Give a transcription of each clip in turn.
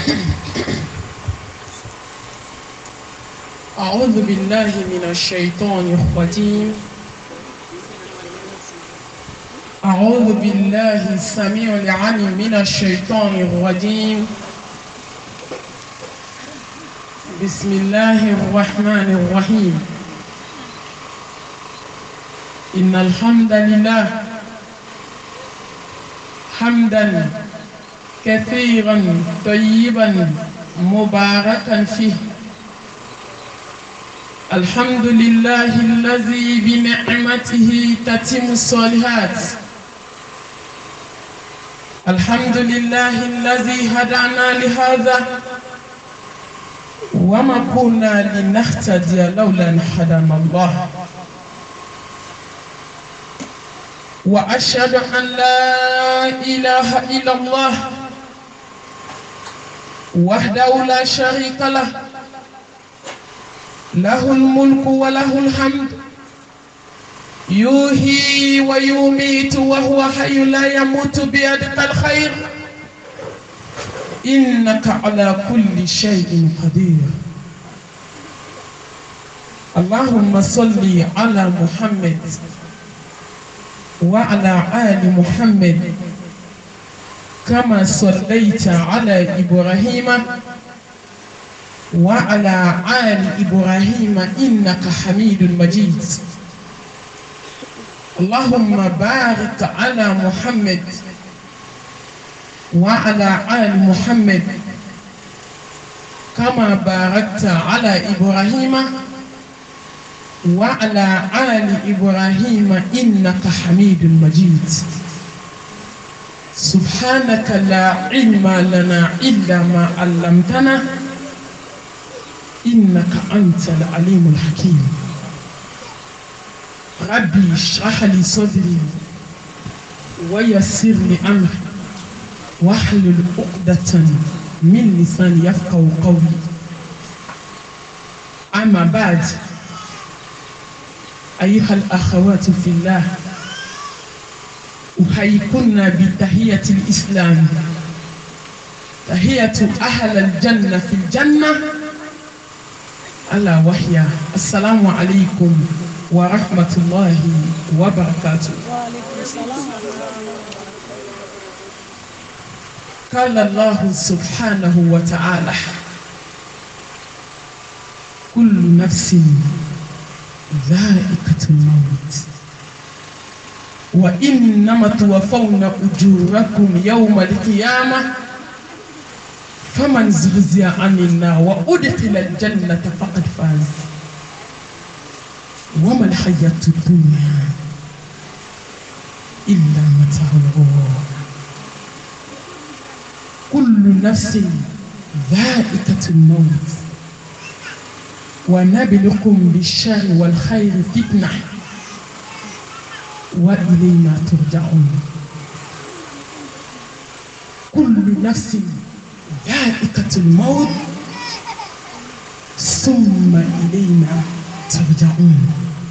أعوذ بالله من الشيطان الرجيم. أعوذ بالله السميع العليم من الشيطان الرجيم. بسم الله الرحمن الرحيم. إن الحمد لله حمدا كثيرا طيبا مباركا فيه. الحمد لله الذي بنعمته تتم الصالحات. الحمد لله الذي هدانا لهذا وما كنا لنهتدي لولا أن هدانا الله. وأشهد أن لا إله إلا الله وحده لا شريك له، له الملك وله الحمد، يحيي ويميت وهو حي لا يموت، بيدك الخير إنك على كل شيء قدير. اللهم صل على محمد وعلى آل محمد كما صليت على إبراهيم وعلى آل إبراهيم إنك حميد مجيد. اللهم بارك على محمد وعلى آل محمد كما باركت على إبراهيم وعلى آل إبراهيم إنك حميد مجيد. سبحانك لا علم لنا إلا ما علمتنا إنك أنت العليم الحكيم. ربي اشرح لي صدري ويسر لي أمري واحلل عقدة من لساني يفقهوا قولي. أما بعد، أيها الأخوات في الله، أحييكن بتحية الإسلام، تحية أهل الجنة في الجنة، ألا وهي السلام عليكم ورحمة الله وبركاته. وعليكم السلام. قال الله سبحانه وتعالى: كل نفس ذائقة الموت وإنما توفون أجوركم يوم القيامة فمن زحزح عن النار وأدخل الجنة فقد فاز وما الحياة الدنيا إلا متاع الغرور. كل نفس ذائقة الموت ونبلكم بالشر والخير فتنة وإلينا ترجعون. كل نفس ذائقة الموت ثم إلينا ترجعون.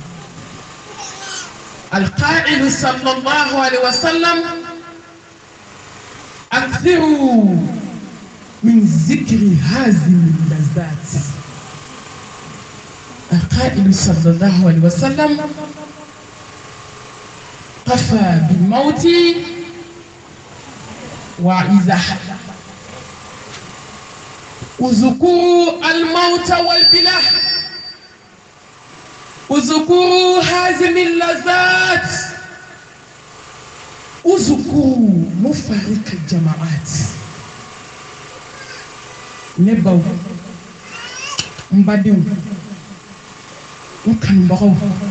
القائل صلى الله عليه وسلم: أكثروا من ذكر هذه اللذات. القائل صلى الله عليه وسلم: كفى بالموت وعظة. اذكروا الموت والبلى، اذكروا هذه اللذات، اذكروا مفارق الجماعات. نبو مبادئ نكن بغو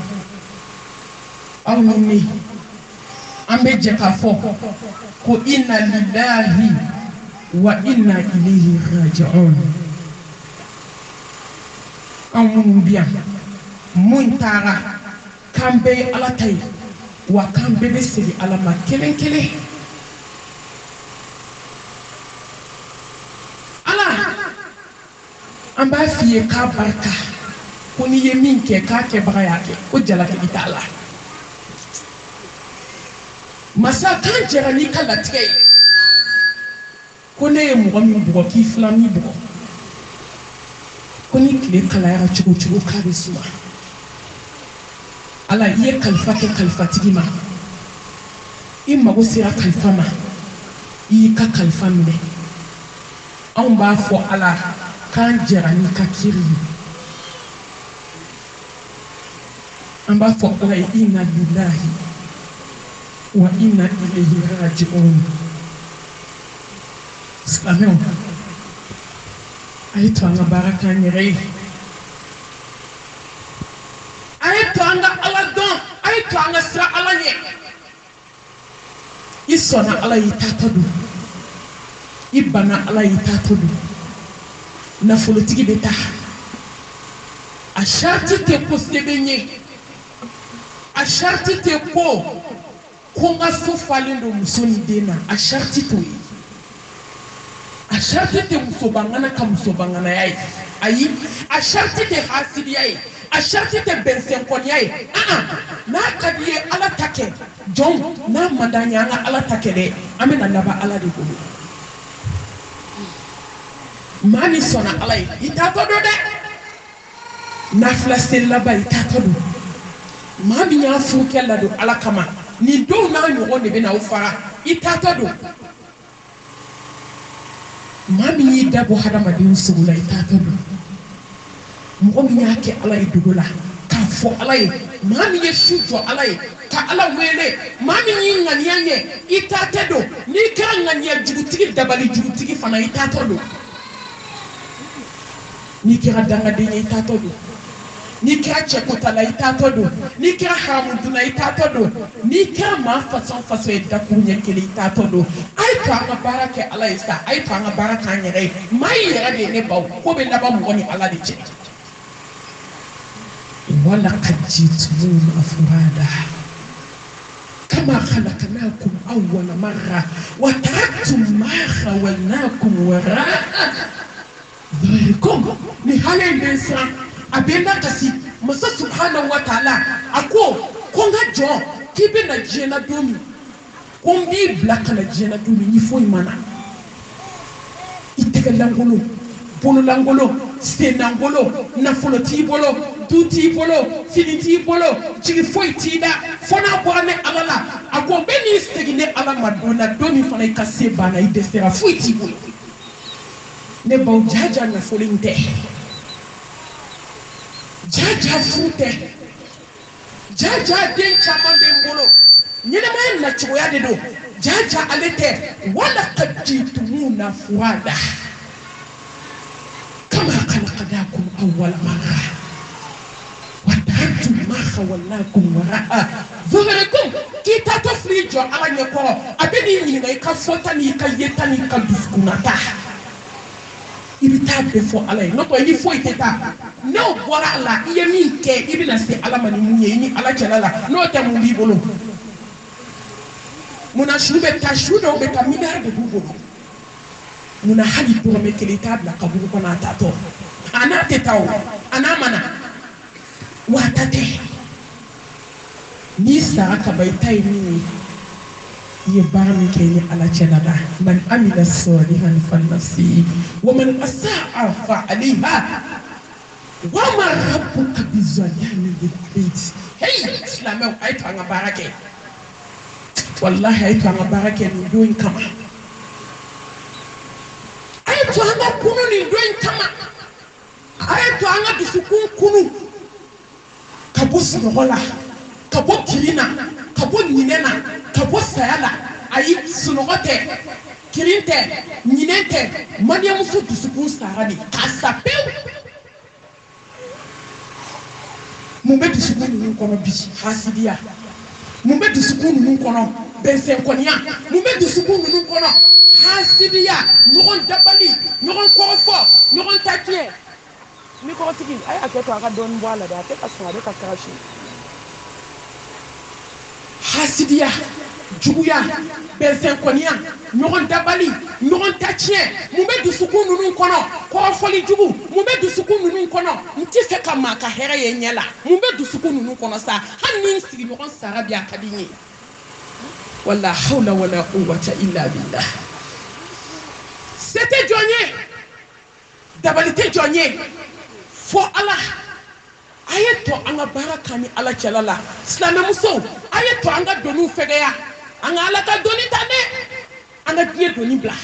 أو نمي أمي جكافو كو إنا لله وإنا إليه راجعون. أمون بيان مون تارا كامبي على تاي وكامبي بسري على ما كلين كلين. ألا أمبا فيه كابركا kuni ye min kɛ k'a kɛbaga y'a kɛ ko jalaki t'a la. Masa kan jɛra n'i ka latigɛ ye. ko ne ye mɔgɔ min bugɔ k'i filanin bugɔ ko ni tile kalayara cogo cogo k'a bɛ suma ala i ye kalifa kɛ kalifatigi ma i mago sera kalifa ma i y'i ka kalifa minɛ anw b'a fɔ ala k'an jɛra n'i ka kiri ye an b'a fɔ ala ye inna lillahi wa inna ilayhi raji'un silamɛw a ye to an ka baara k'an yɛrɛ ye a ye to an ka ala dɔn a ye to an ka sira ala ɲɛ i sɔnna ala y'i taatɔ don i banna ala y'i taatɔ don nafolotigi bɛ taa a sariti tɛ ko sɛbɛn ye a sariti tɛ ko n ka so falen don muso ni den na a sariti t'o ye a sariti tɛ musobangana ka musobanganaya ye ayi a sariti tɛ hasidiya ye a sariti tɛ bɛnsɛnkɔniya ye n'a ka di ye ala ta kɛ jɔn n'a man d'an ye an ka ala ta kɛ dɛ an bɛna laban ala de bolo maa min sɔnna ala ye i taatɔ don dɛ nafila seli laban i taatɔ don maa min y'a furu kɛ ladon ala kama nin denw n'a ɲɔgɔn de bɛna aw fara i taatɔ don maa min y'i dabɔ hadamadenw sogo la i taatɔ don mɔgɔ min y'a kɛ ala ye dogo la k'a fɔ ala ye maa min ye su jɔ ala ye ka ala wele maa min y'i ŋaniya ɲɛ i taatɔ don n'i kɛra ŋaniya jugutigi dabali jugutigi fana i taatɔ don n'i kɛra dangaden ye i taatɔ don n'i kɛra cɛkotala i taatɔ don n'i kɛra haramuduna i taatɔ don n'i kɛra maa fasɔn fasɔn ye dakuru ɲɛ kelen i taatɔ don a ye to an ka baara kɛ ala ye sa a ye to an ka baara k'an yɛrɛ ye maa yi yɛrɛ de ye ne baw ko bɛ laban mɔgɔ ni ala de cɛ ولقد جئتمونا فرادا كما خلقناكم أول مرة وتركتم ما خولناكم وراء ظهركم نهاية الإنسان أبينا كسي مسا سبحانه وتعالى أكو كونغا جو كيبنا جينا دومي كونغي بلاكنا جينا دومي نفوي مانا إتكالانغولو bololangolo senangolo nafolo t'i bolo du t'i bolo fini t'i bolo jigi foyi t'i da fo n'a bɔra ne ala la a ko bɛɛ n'i segin ne ala ma don na don min fana i ka se banna i dɛsɛra foyi t'i bolo ne baw jaja nafolo in tɛ jaja furu tɛ jaja den caman bɛ n bolo ɲɛnɛmaya nacogoya de don jaja ale tɛ wala ka jitumuna furada كما خلقناكم أول مرة وتركتم ما خولناكم وراء ظهركم كي تتفرجوا على يقول أبني هنا يكفوتني كيتني كدسكوناتا ibita be fo ala no to yi fo iteta no bora ala iye min ke ibina se ala mani munye ni ala jalala no ta mun bi bolo muna shube ta shudo be ta midar de bubolo muna hali dɔrɔmɛ kelen t'a bila kaburu kɔnɔ a tatɔ a n'a tɛ taa o a n'a mana wa a ta tɛ n'i sara ka ban i ta ye min ye i ye baara min kɛ ni ala cɛla la man amila salihan falinafsihi wa man asaa fa alayha wa ma rabbuka bizallamin lil abid hey silamɛw a ye to an ka baara kɛ wallahi a ye to an ka baara kɛ nin don in kama to an ka kunu nin don in kama a ye to an ka dusukun kunu ka bɔ sunɔgɔ la ka bɔ kiri na ka bɔ ɲinɛ na ka bɔ saya la ayi sunɔgɔ tɛ kiri tɛ ɲinɛ tɛ mariyamuso dusukun sara de k'a sa pewu mun bɛ dusukun ninnu kɔnɔ bi hasidiya mun bɛ dusukun ninnu kɔnɔ bɛnsɛnkɔniya mun bɛ dusukun ninnu kɔnɔ hasidiya ɲɔgɔn dabali ɲɔgɔn kɔrɔfɔ ɲɔgɔn ta tiɲɛ ni kɔrɔtigi a y'a kɛ to a ka dɔɔnin bɔ a la dɛ a tɛ ka sɔn a bɛ ka karasi hasidiya juguya bɛnsɛnkɔniya ɲɔgɔn dabali ɲɔgɔn ta tiɲɛ mun bɛ dusukun ninnu kɔnɔ kɔrɔfɔli jugu mun bɛ dusukun ninnu kɔnɔ n tɛ fɛ ka maa ka hɛrɛ ye ɲɛ la mun bɛ dusukun ninnu kɔnɔ sa hali ni n sigiɲɔgɔn sara bi a ka di n ye wala hawla wala quwwata illa billah tɛ jɔn ye dabali tɛ jɔn ye fo ala a ye to an ka baara kan ni ala cɛla la silamɛmusow a ye to an ka doniw fɛgɛya an ka ala ka doni ta dɛ an ka diɲɛ doni bila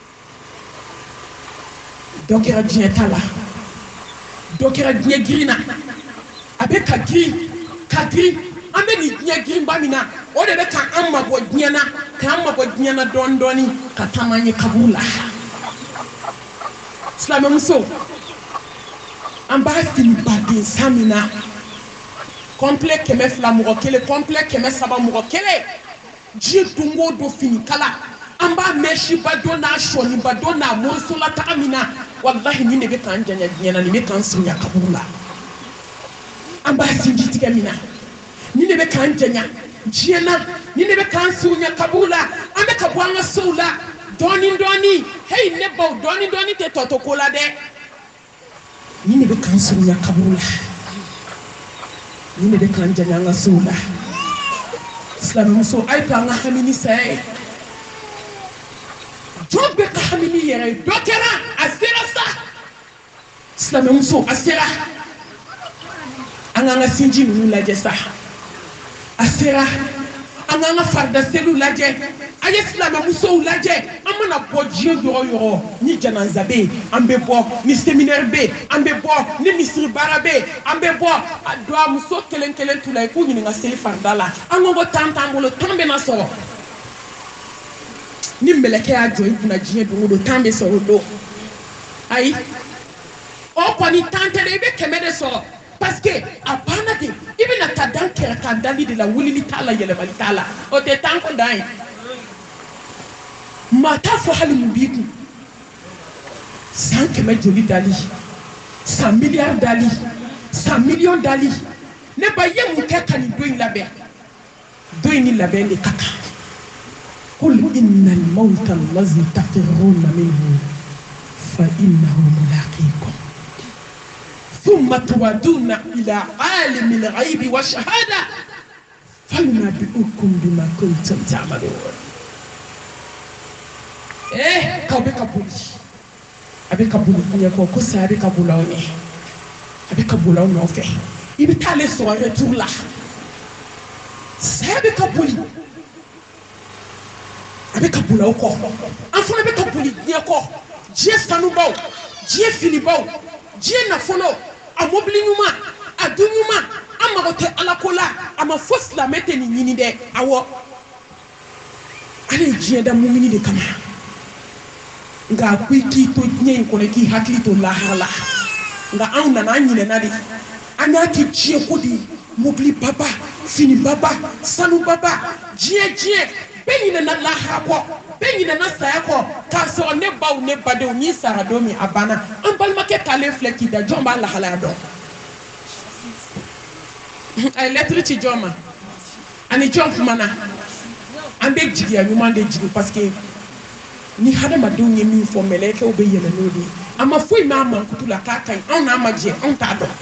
dɔ kɛra diɲɛ ta la dɔ kɛra diɲɛ girin na a bɛ ka girin an bɛ nin diɲɛ girinba min na o de bɛ ka an mabɔ diɲɛ na k'an mabɔ diɲɛ na dɔɔni dɔɔni ka taama an ye kaburu la silamɛmuso an b'a fini baden san min na complet 200 mɔgɔ kelen complet 300 mɔgɔ kelen diɲɛ don o don fini kala an b'a mɛsiba dɔn n'a sɔniba dɔn n'a morisola taga min na walahi nin de bɛ k'an janya diɲɛ na nin bɛ k'an surunya kaburu la an b'a sinji tigɛ min na nin de bɛ k'an janya diɲɛ na nin de bɛ k'an surunya kaburu la an bɛ ka bɔ an ka sow la dɔɔni dɔɔni heyi ne baw dɔɔni dɔɔni tɛ tɔ to ko la dɛ nin de bɛ k'an surunya kaburu la nin de bɛ k'an janya an ka sow la silamɛmuso a ye to an ka hami ni saya ye jɔn bɛ ka hami ni yɛrɛ ye dɔ kɛra a sera sa silamɛmuso a sera an k'an ka sinji ninnu lajɛ sa a sera an k'an ka farida seliw lajɛ a ye silamɛmusow lajɛ an mana bɔ diɲɛ yɔrɔ yɔrɔ ni janaza bɛ yen an bɛ bɔ ni séminaire bɛ yen an bɛ bɔ ni misiri baara bɛ yen an bɛ bɔ a don a muso kelen kelen tu la i k'u ɲininka seli farida la an ko tan t'an bolo tan bɛ na sɔrɔ ni mɛlɛkɛ y'a jɔ i kunna diɲɛ don o don tan bɛ sɔrɔ o don ayi o kɔni tan tɛ dɛ i bɛ 100 de sɔrɔ parce que a banna de i bɛna ta dan kɛrɛ kan dali de la wulili t'a la yɛlɛmali t'a la o tɛ tan ko dan ye maa t'a fɔ hali mun b'i kun san 100 joli dali san miliyari dali san miliyɔn dali ne ba ye mun kɛ ka nin don in labɛn don in ni labɛn de ka kan قل إن الموت الذي تفرون منه فإنه ملاقيكم ثم تودون إلى عالم الغيب والشهادة فينبئكم بما كنتم تعملون كوبي كابولي أبي كابولي كنيا كوكوسا أبي كابولاوني أبي كابولاوني أوكي يبي تالي سواري تولا سأبي كابولي a bɛ ka boli aw kɔ an fana bɛ ka boli diɲɛ kɔ diɲɛ sanubaw diɲɛ filibaw diɲɛ nafolo a mobili ɲuman a du ɲuman an mago tɛ ala ko la a ma fo silamɛ tɛ nin ɲini dɛ awɔ ale ye diɲɛ da mumini de kama nka a ko i k'i to diɲɛ in kɔnɔ i k'i hakili to lahara la nka anw nana an ɲinɛna de an y'a kɛ diɲɛ ko de ye mobili baba fini baba sanu baba diɲɛ bɛɛ ɲinɛna lahara kɔ bɛɛ ɲinɛna saya kɔ k'a sɔrɔ ne baw ne badenw n'i sara don min a banna an balimakɛ taalen filɛ k'i da jɔn b'a lahalaya dɔn a ye lɛtiri ci jɔn ma ani jɔn kumana an bɛ jigiya ɲuman de jigi parce que ni hadamadenw ye min fɔ mɛlɛkɛw bɛ yɛlɛ n'o de ye a ma foyi m'a mankutu la k'a ka ɲi anw n'a ma jɛ anw t'a dɔn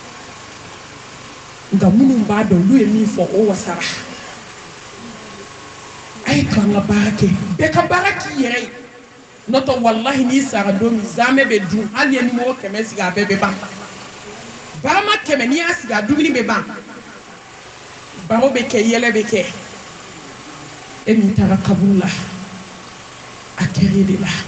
nka minnu b'a dɔn olu ye min fɔ o wasara a ye to an ka baara kɛ bɛɛ ka baara k'i yɛrɛ ye n'o tɛ walahi n'i sara don min zamɛ bɛ dun hali ni mɔgɔ 100 sigi a bɛɛ bɛ ban barama 100 n'i y'a sigi a dumuni bɛ ban baro bɛ kɛ yɛlɛ bɛ kɛ e min taara kaburu la a kɛra de la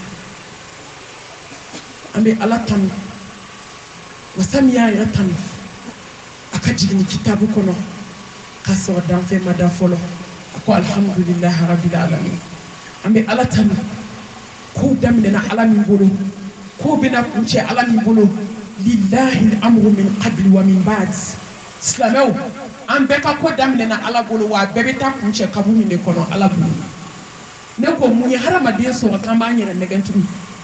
an bɛ ala tanu wasa min y'a yɛrɛ tanu a ka jigin kitabu kɔnɔ k'a sɔrɔ danfɛn ma dan fɔlɔ a ko alhamdulilahi rabil alamin an bɛ ala tanu kow daminɛna ala min bolo kow bɛna kuncɛ ala min bolo lillahi amru min qabli wa min ba'd silamɛw an bɛɛ ka ko daminɛna ala bolo wa a bɛɛ bɛ taa kuncɛ kaburu min de kɔnɔ ala bolo ne ko mun ye hadamaden sɔrɔ k'an b'an yɛrɛ nɛgɛn tugun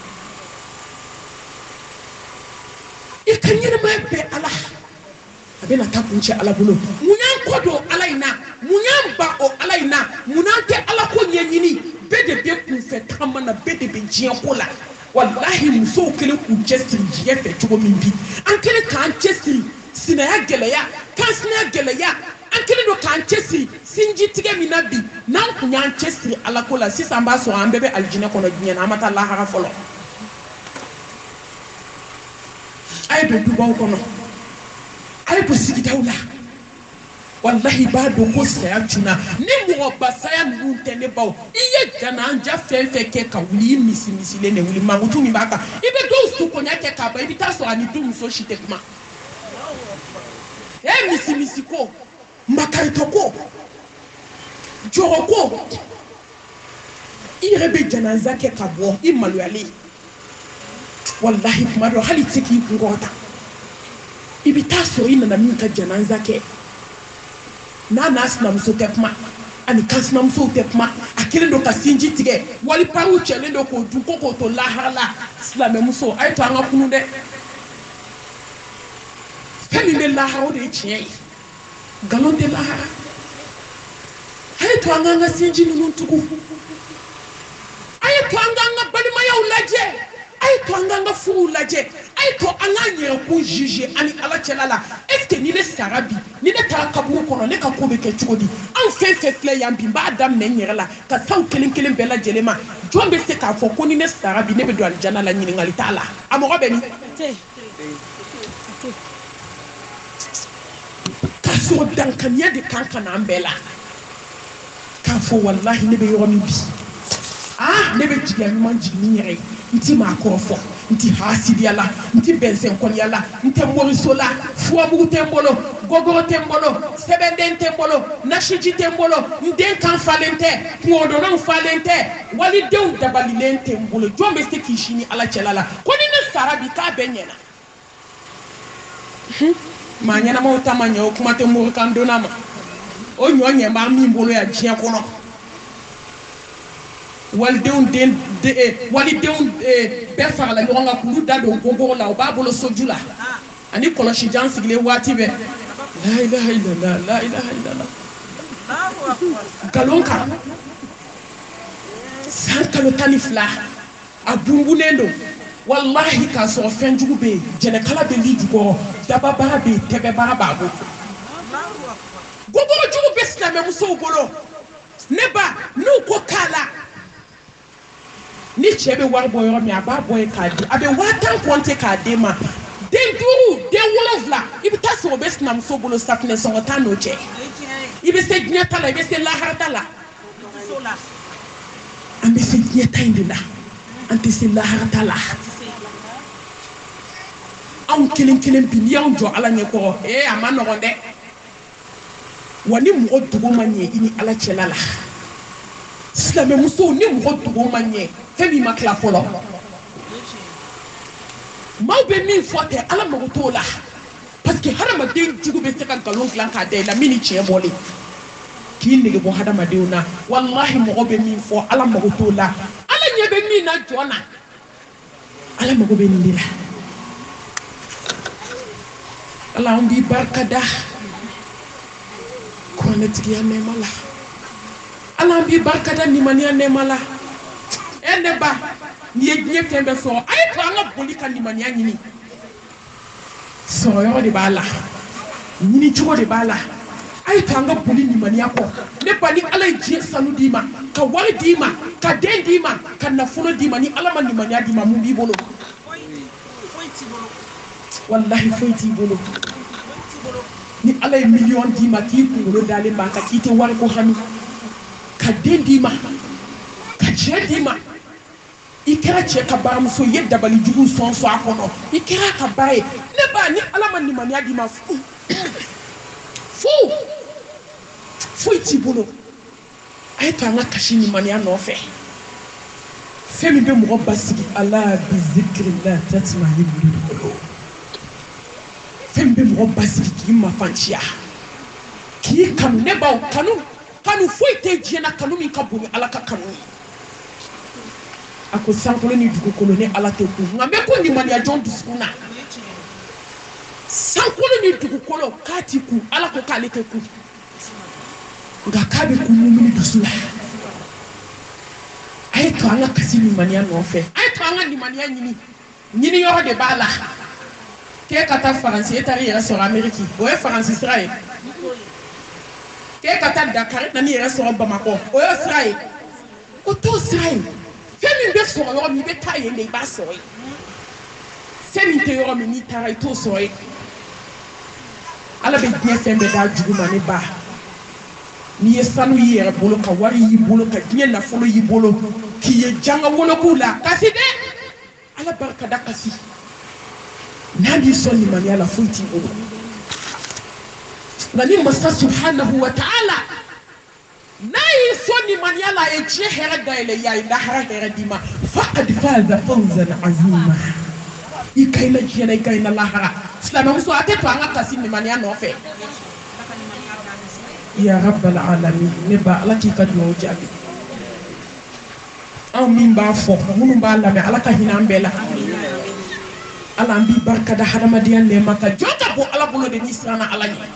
i ka ɲɛnɛmaya bɛɛ ala a bɛna taa kuncɛ ala bolo mun y'an kɔ don ala in na mun y'an ba o ala in na mun n'an tɛ ala ko ɲɛɲini bɛɛ de bɛ kunfɛ tagama na bɛɛ de bɛ diɲɛ ko la walahi musow kelen k'u cɛsiri diɲɛ fɛ cogo min bi an kelen k'an cɛsiri sinaya gɛlɛya kansinaya gɛlɛya an kelen don k'an cɛsiri sinji tigɛ min na bi n'an kun y'an cɛsiri ala ko la sisan an b'a sɔrɔ an bɛɛ bɛ alijinɛ kɔnɔ diɲɛ na an ma taa lahara fɔlɔ ay do dubaw kono ay do sigitaw la wallahi ba do ko saya juna ni mo basaya nu tene baw iye jana anja fefe ke ka wuli misi le ne wuli mangutu mi baka ibe do su ko nyake ka ba ibi taso ani dum so shite kuma misi ko makarito ko joro ko irebe janaza ke ka bo imalu ali wallahi kuma do hali tiki ngota ibi taso ina na min ka janaza ke na nasnam so tekma ani kasnam so tekma akile do kasinji tige wali paru chele do ko du ko to lahala islam muso ay to anga kunu de fami be laharo de chie galon de lahara ay to anga sinji nunu tuku ay to anga bali mayaw laje ay to anga furu laje ay to anga nyere ko juger ani ala chelala est-ce que ni le sarabi ni le tarakabu kono ne ka ko be ke chugodi an fe le yambi ba adam ne nyere la ka saw kelen bela jelema jombe se ka fo ko ni ne sarabi ne be do aljana la nyini ngali tala amoro be ni ka so dan kan yede kankana ambela ka fo wallahi ne be yomi bi ne be jiga mi man jini nyere nti ma ko fo nti hasidi yala nti bensen kon yala nti morisola fo bugu tembolo gogo tembolo sebenden tembolo nashiji tembolo nden kan falente podo non falente wali dew dabalilen tembolo jombe se kishini ala chelala koni ne sarabi ka benyena manyana mo tamanyo kuma tembolo kan donama o nyonye ma mi mbolo ya jien kono walidenw bɛɛ farala ɲɔgɔn kan k'ulu da don gogo la u b'a bolo soju la ani kɔlɔsi jan sigilen waati bɛɛ la ilaha illallah la ilaha illallah galon kan san kalo 12 a bunbunen don wallahi k'a sɔrɔ fɛn jugu bɛ yen jɛnɛkala bɛ li jukɔrɔ dababara bɛ yen tɛgɛbara b'a bolo gogoro jugu bɛ silamɛmusow bolo ne ba n'u ko k'a la ni cɛ bɛ wari bɔ yɔrɔ min a b'a bɔ yen k'a di a bɛ 1000 kɔnte k'a den ma den 5 den 7 i bɛ taa sɔrɔ o bɛ sinamuso bolo safunɛ sɔngɔ t'a n'o cɛ i bɛ se diɲɛ ta la i bɛ se lahara ta la an bɛ se diɲɛ ta in de la an tɛ se lahara ta la anw kelen bi n'i y'anw jɔ ala ɲɛkɔrɔ a ma nɔgɔn dɛ wa ni mɔgɔ dogo ma ɲɛ i ni ala cɛla la silamɛmusow ni mɔgɔ dogo ma ɲɛ fɛn min ma tila fɔlɔ maaw bɛ min fɔ tɛ ala mago t'o la parce que hadamaden jugu bɛ se ka nkalon dilan k'a da i la min ni tiɲɛ bɔlen k'i nege bɔ hadamadenw na walahi mɔgɔ bɛ min fɔ ala mago t'o la ala ɲɛ bɛ min na jɔn na ala mago bɛ nin de la ala an b'i barika da kuranɛtigiya nɛɛma la ala an b'i barika da nimaniya nɛɛma la ne ba ni ye diɲɛ fɛn bɛɛ sɔrɔ a ye to an ka boli ka nimaniya ɲini sɔrɔ yɔrɔ de b'a la ɲini cogo de b'a la a ye to an ka boli nimaniya kɔ ne ba ni ala ye diɲɛ sanu d'i ma ka wari d'i ma ka den d'i ma ka nafolo d'i ma ni ala ma nimaniya d'i ma mun b'i bolo wallahi foyi t'i bolo ni ala ye miliyɔn d'i ma k'i kunkolo dalen b'a kan k'i tɛ wari ko hami ka den d'i ma ka cɛ d'i ma i kɛra cɛ ka baramuso ye dabali jugu sɔn a kɔnɔ i kɛra ka ba ye ne ba ni ala ma nimaniya d'i ma foyi t'i bolo a ye to an ka kasi nimaniya nɔfɛ fɛn min bɛ mɔgɔ basigi ala bi zikirila tatma'innul qulub fɛn min bɛ mɔgɔ basigi k'i mafanciya k'i kanu ne baw kanu foyi tɛ diɲɛ na kanu min ka bon ni ala ka kanu ye a ko sankolo ni dugukolo ni ala tɛ kun nka n bɛ ko nimaniya jɔn dusukun na sankolo ni dugukolo k'a ti kun ala ko k'ale tɛ kun nka k'a bɛ kun mumuni dusu la a ye to an ka kasi nimaniya nɔfɛ a ye to an ka nimaniya ɲini yɔrɔ de b'a la k'e ka taa faransi e taara i yɛrɛ sɔrɔ ameriki o ye faransi sira ye k'e ka taa dakari na n'i yɛrɛ sɔrɔ bamakɔ o ye sira ye o t'o sira ye fɛn min bɛ sɔrɔ yɔrɔ min i bɛ taa yen de i b'a sɔrɔ yen fɛn min tɛ yɔrɔ min n'i taara i t'o sɔrɔ yen ala bɛ diɲɛ fɛn bɛɛ d'a jugu ma ne ba n'i ye sanu y'i yɛrɛ bolo ka wari y'i bolo ka diɲɛ nafolo y'i bolo k'i ye janga wolokow la kasi dɛ ala barika da kasi n'a b'i sɔn limaniya la foyi t'i bolo nka ni masa subhanahu wa ta'ala n'a y'i sɔn limaniya la a ye diɲɛ hɛrɛ dayɛlɛ i ye lahara hɛrɛ d'i ma faqad faza fawzan azima i ka i la diɲɛ na i ka i la lahara silamɛmuso a tɛ to an ka kasi limaniya nɔfɛ ya rabbal alamin ne ba ala k'i ka dugawu jaabi anw min b'a fɔ minnu b'a lamɛn ala ka hinɛ an bɛɛ la ala an b'i barika da hadamadenya nɛɛma ka jɔn ka bɔ ala bolo de n'i siranna ala ɲɛ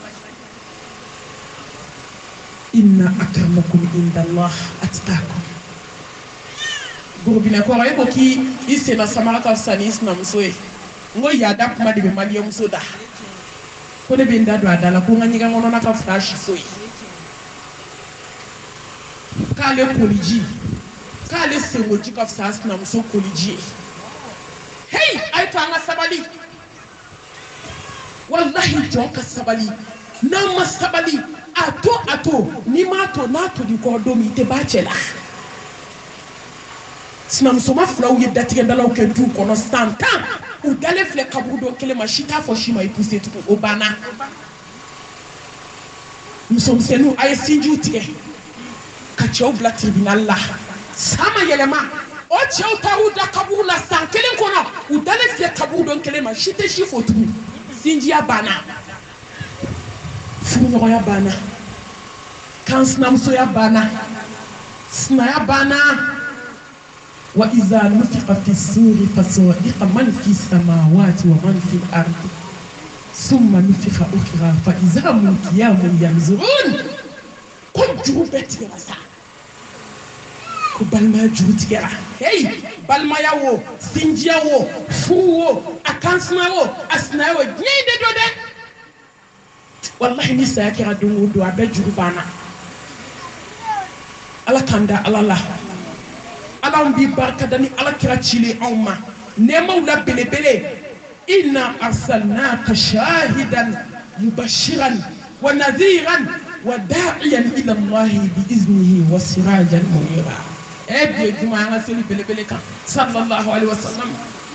inna akramakum indallah atqakum gorobinɛkɔrɔ e ko k'i senna samara ka fisa n'i sinamuso ye n ko yaada kuma de bɛ maliyɛnmuso da ko ne bɛ n da don a da la ko n ka ɲɛgɛn kɔnɔna ka fisa a siso ye k'ale koliji k'ale senkoji ka fisa a sinamuso koliji ye hey a ye to an ka sabali wallahi jɔn ka sabali n'an ma sabali a to n'i m'a to n'a toli kɔrɔ don min i tɛ b'a cɛ la sinamusoma filaw ye datigɛdalaw kɛ du kɔnɔ san 10 u dalen filɛ kaburu dɔ kelen ma si t'a fɔ si ma i poussé tugun o banna musomisɛnninw a ye sinjiw tigɛ ka cɛw bila tribunal la san ma yɛlɛma o cɛw taar'u da kaburu la san 1 kɔnɔ u dalen filɛ kaburu dɔ kelen ma si tɛ si fɔ tugun sinjiya banna furuɲɔgɔnya banna kan sinamusoya banna sinaya banna wa iza nufiqa fi suri fasa'iqa man fi samawati wa man fi al-ardi summa nufiqa ukhra fa iza hum qiyamun yanzurun ko juru bɛɛ tigɛra sa ko balimaya juru tigɛra hey balimaya wo sinjiya wo furu wo a kansina wo a sinaya wo diɲɛ de do dɛ wallahi ni saya kɛra don o don a bɛɛ juru banna ala k'an da ala la ala b'i barika da ni ala kira cilen anw ma nɛɛmaw la belebele inna arsalnaka shahidan mubashiran wa nadhiran wa da'iyan ila allahi bi iznihi wa sirajan munira bi juma an ka seli belebele kan sallallahu alaihi wasallam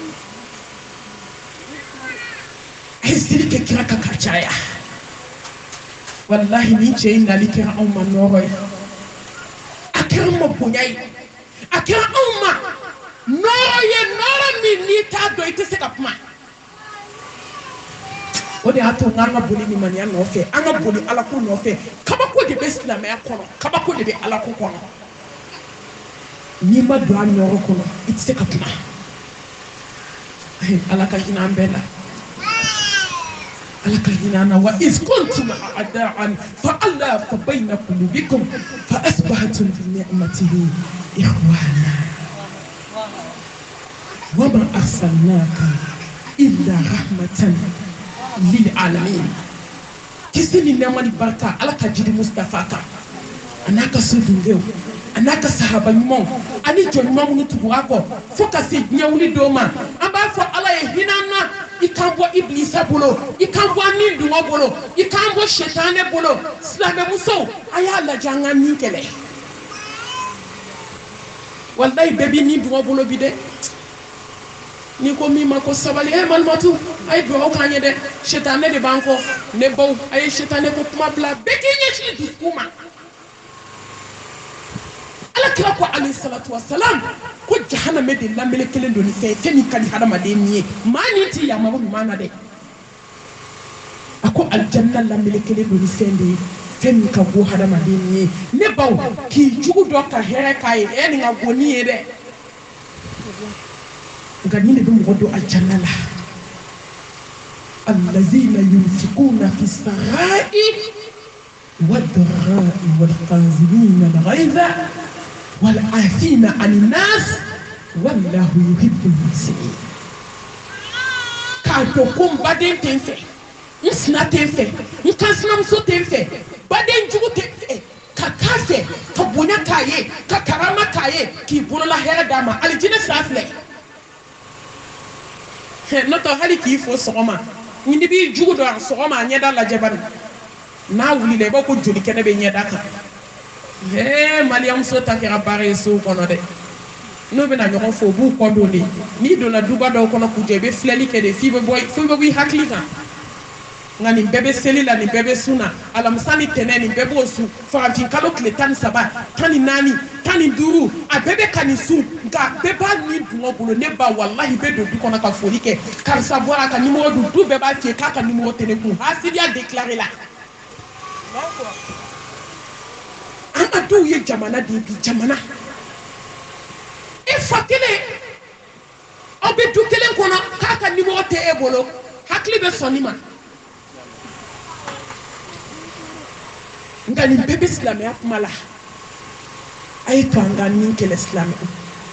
ai seli kɛ kira kan ka caya wallahi ni cɛ in nali kɛra anw ma nɔɔrɔ ye a kɛra an ma bonya ye a kɛra anw ma nɔɔrɔ ye nɔɔrɔ min n'i t'a dɔn i tɛ se ka kuma o de y'a to n'an ka boli limaniya nɔfɛ an ka boli alako nɔfɛ kabako de bɛ silamɛya kɔnɔ kabako de bɛ alako kɔnɔ n'i ma don a nɔɔrɔ kɔnɔ i tɛ se ka kuma ala ka hinɛ an bɛɛ la ala ka hinɛ an na wa iz kuntum a'da'an fa'alafa bayna qulubikum fa asbahtum bi ni'matihi ikhwana wa ma arsalnaka illa rahmatan lil alamin kisi ni nɛɛma ni barika ala ka jiri mustafa kan a n'a ka so dundenw a n'a ka sahaba ɲumanw ani jɔn ɲuman minnu tugura kɔ fo ka se diɲɛ wuli dɔw ma an b'a fɔ ala ye hinɛ an na i k'an bɔ ibilisa bolo i k'an bɔ an ni dungɔ bolo i k'an bɔ sɛtanɛ bolo silamɛmusow a y'a lajɛ an ka min kɛlɛ wallahi bɛɛ b'i ni dungɔ bolo bi dɛ ni ko min ma ko sabali malimatu a ye dugawu k'an ye dɛ sɛtanɛ de b'an kɔ ne baw a ye sɛtanɛ ko kuma bila bɛɛ k'i ɲɛsin dusukun ma ala kira ko alayhi salatu wasalam ko jahanamɛ de lamɛlɛ kelen don ni fɛn fɛn min ka di hadamaden min ye maa ni tɛ yamaru ɲuman na dɛ a ko alijanna lamɛlɛ kelen don ni fɛn de ye fɛn min ka go hadamaden min ye ne baw k'i jugu dɔ ka hɛrɛ k'a ye nin ka go ni ye dɛ nka nin de bɛ mɔgɔ don alijanna la allazina yunfikuna fi sarai والضراء والقاظمين الغيظ والعافين عن الناس والله يحب المحسنين k'a dɔn ko n baden tɛ n fɛ n sina tɛ n fɛ n kansinamuso tɛ n fɛ baden jugu tɛ n fɛ ka k'a fɛ ka bonya k'a ye ka karama k'a ye k'i bolola hɛrɛ d'a ma alijinɛ sira filɛ no to hali k'i fo sɔgɔma ni b'i jugu dɔn sɔgɔma a ɲɛda lajɛ bari n'a wulila i b'a ko joli kɛnɛ bɛ ɲɛda kan maliyamuso ta kɛra baara ye so kɔnɔ dɛ n'o bɛna ɲɔgɔn fo u b'u kɔ don de n'i donna duba dɔw kɔnɔ k'u jɔ i bɛ filɛli kɛ de f'i bɛ bɔ i hakili kan nka nin bɛɛ bɛ seli la nin bɛɛ bɛ sun na alamisa ni tɛnɛ nin bɛɛ b'o sun farafin kalo tile 13 14 15 a bɛɛ bɛ ka nin sun nka bɛɛ b'a ni dungɔ bolo ne ba walahi bɛ don du kɔnɔ ka foli kɛ karisa bɔra a ka nimoro dun du bɛɛ b'a f'i ye k'a ka nimoro tɛ ne kun hasidiya déclaré la an ka dɔw ye jamana de bi jamana e fa kelen aw bɛ du kelen kɔnɔ k'a ka nimoro tɛ e bolo hakili bɛ sɔn nin ma nka nin bɛɛ bɛ silamɛya kuma la a ye to an ka nin kɛlɛ silamɛw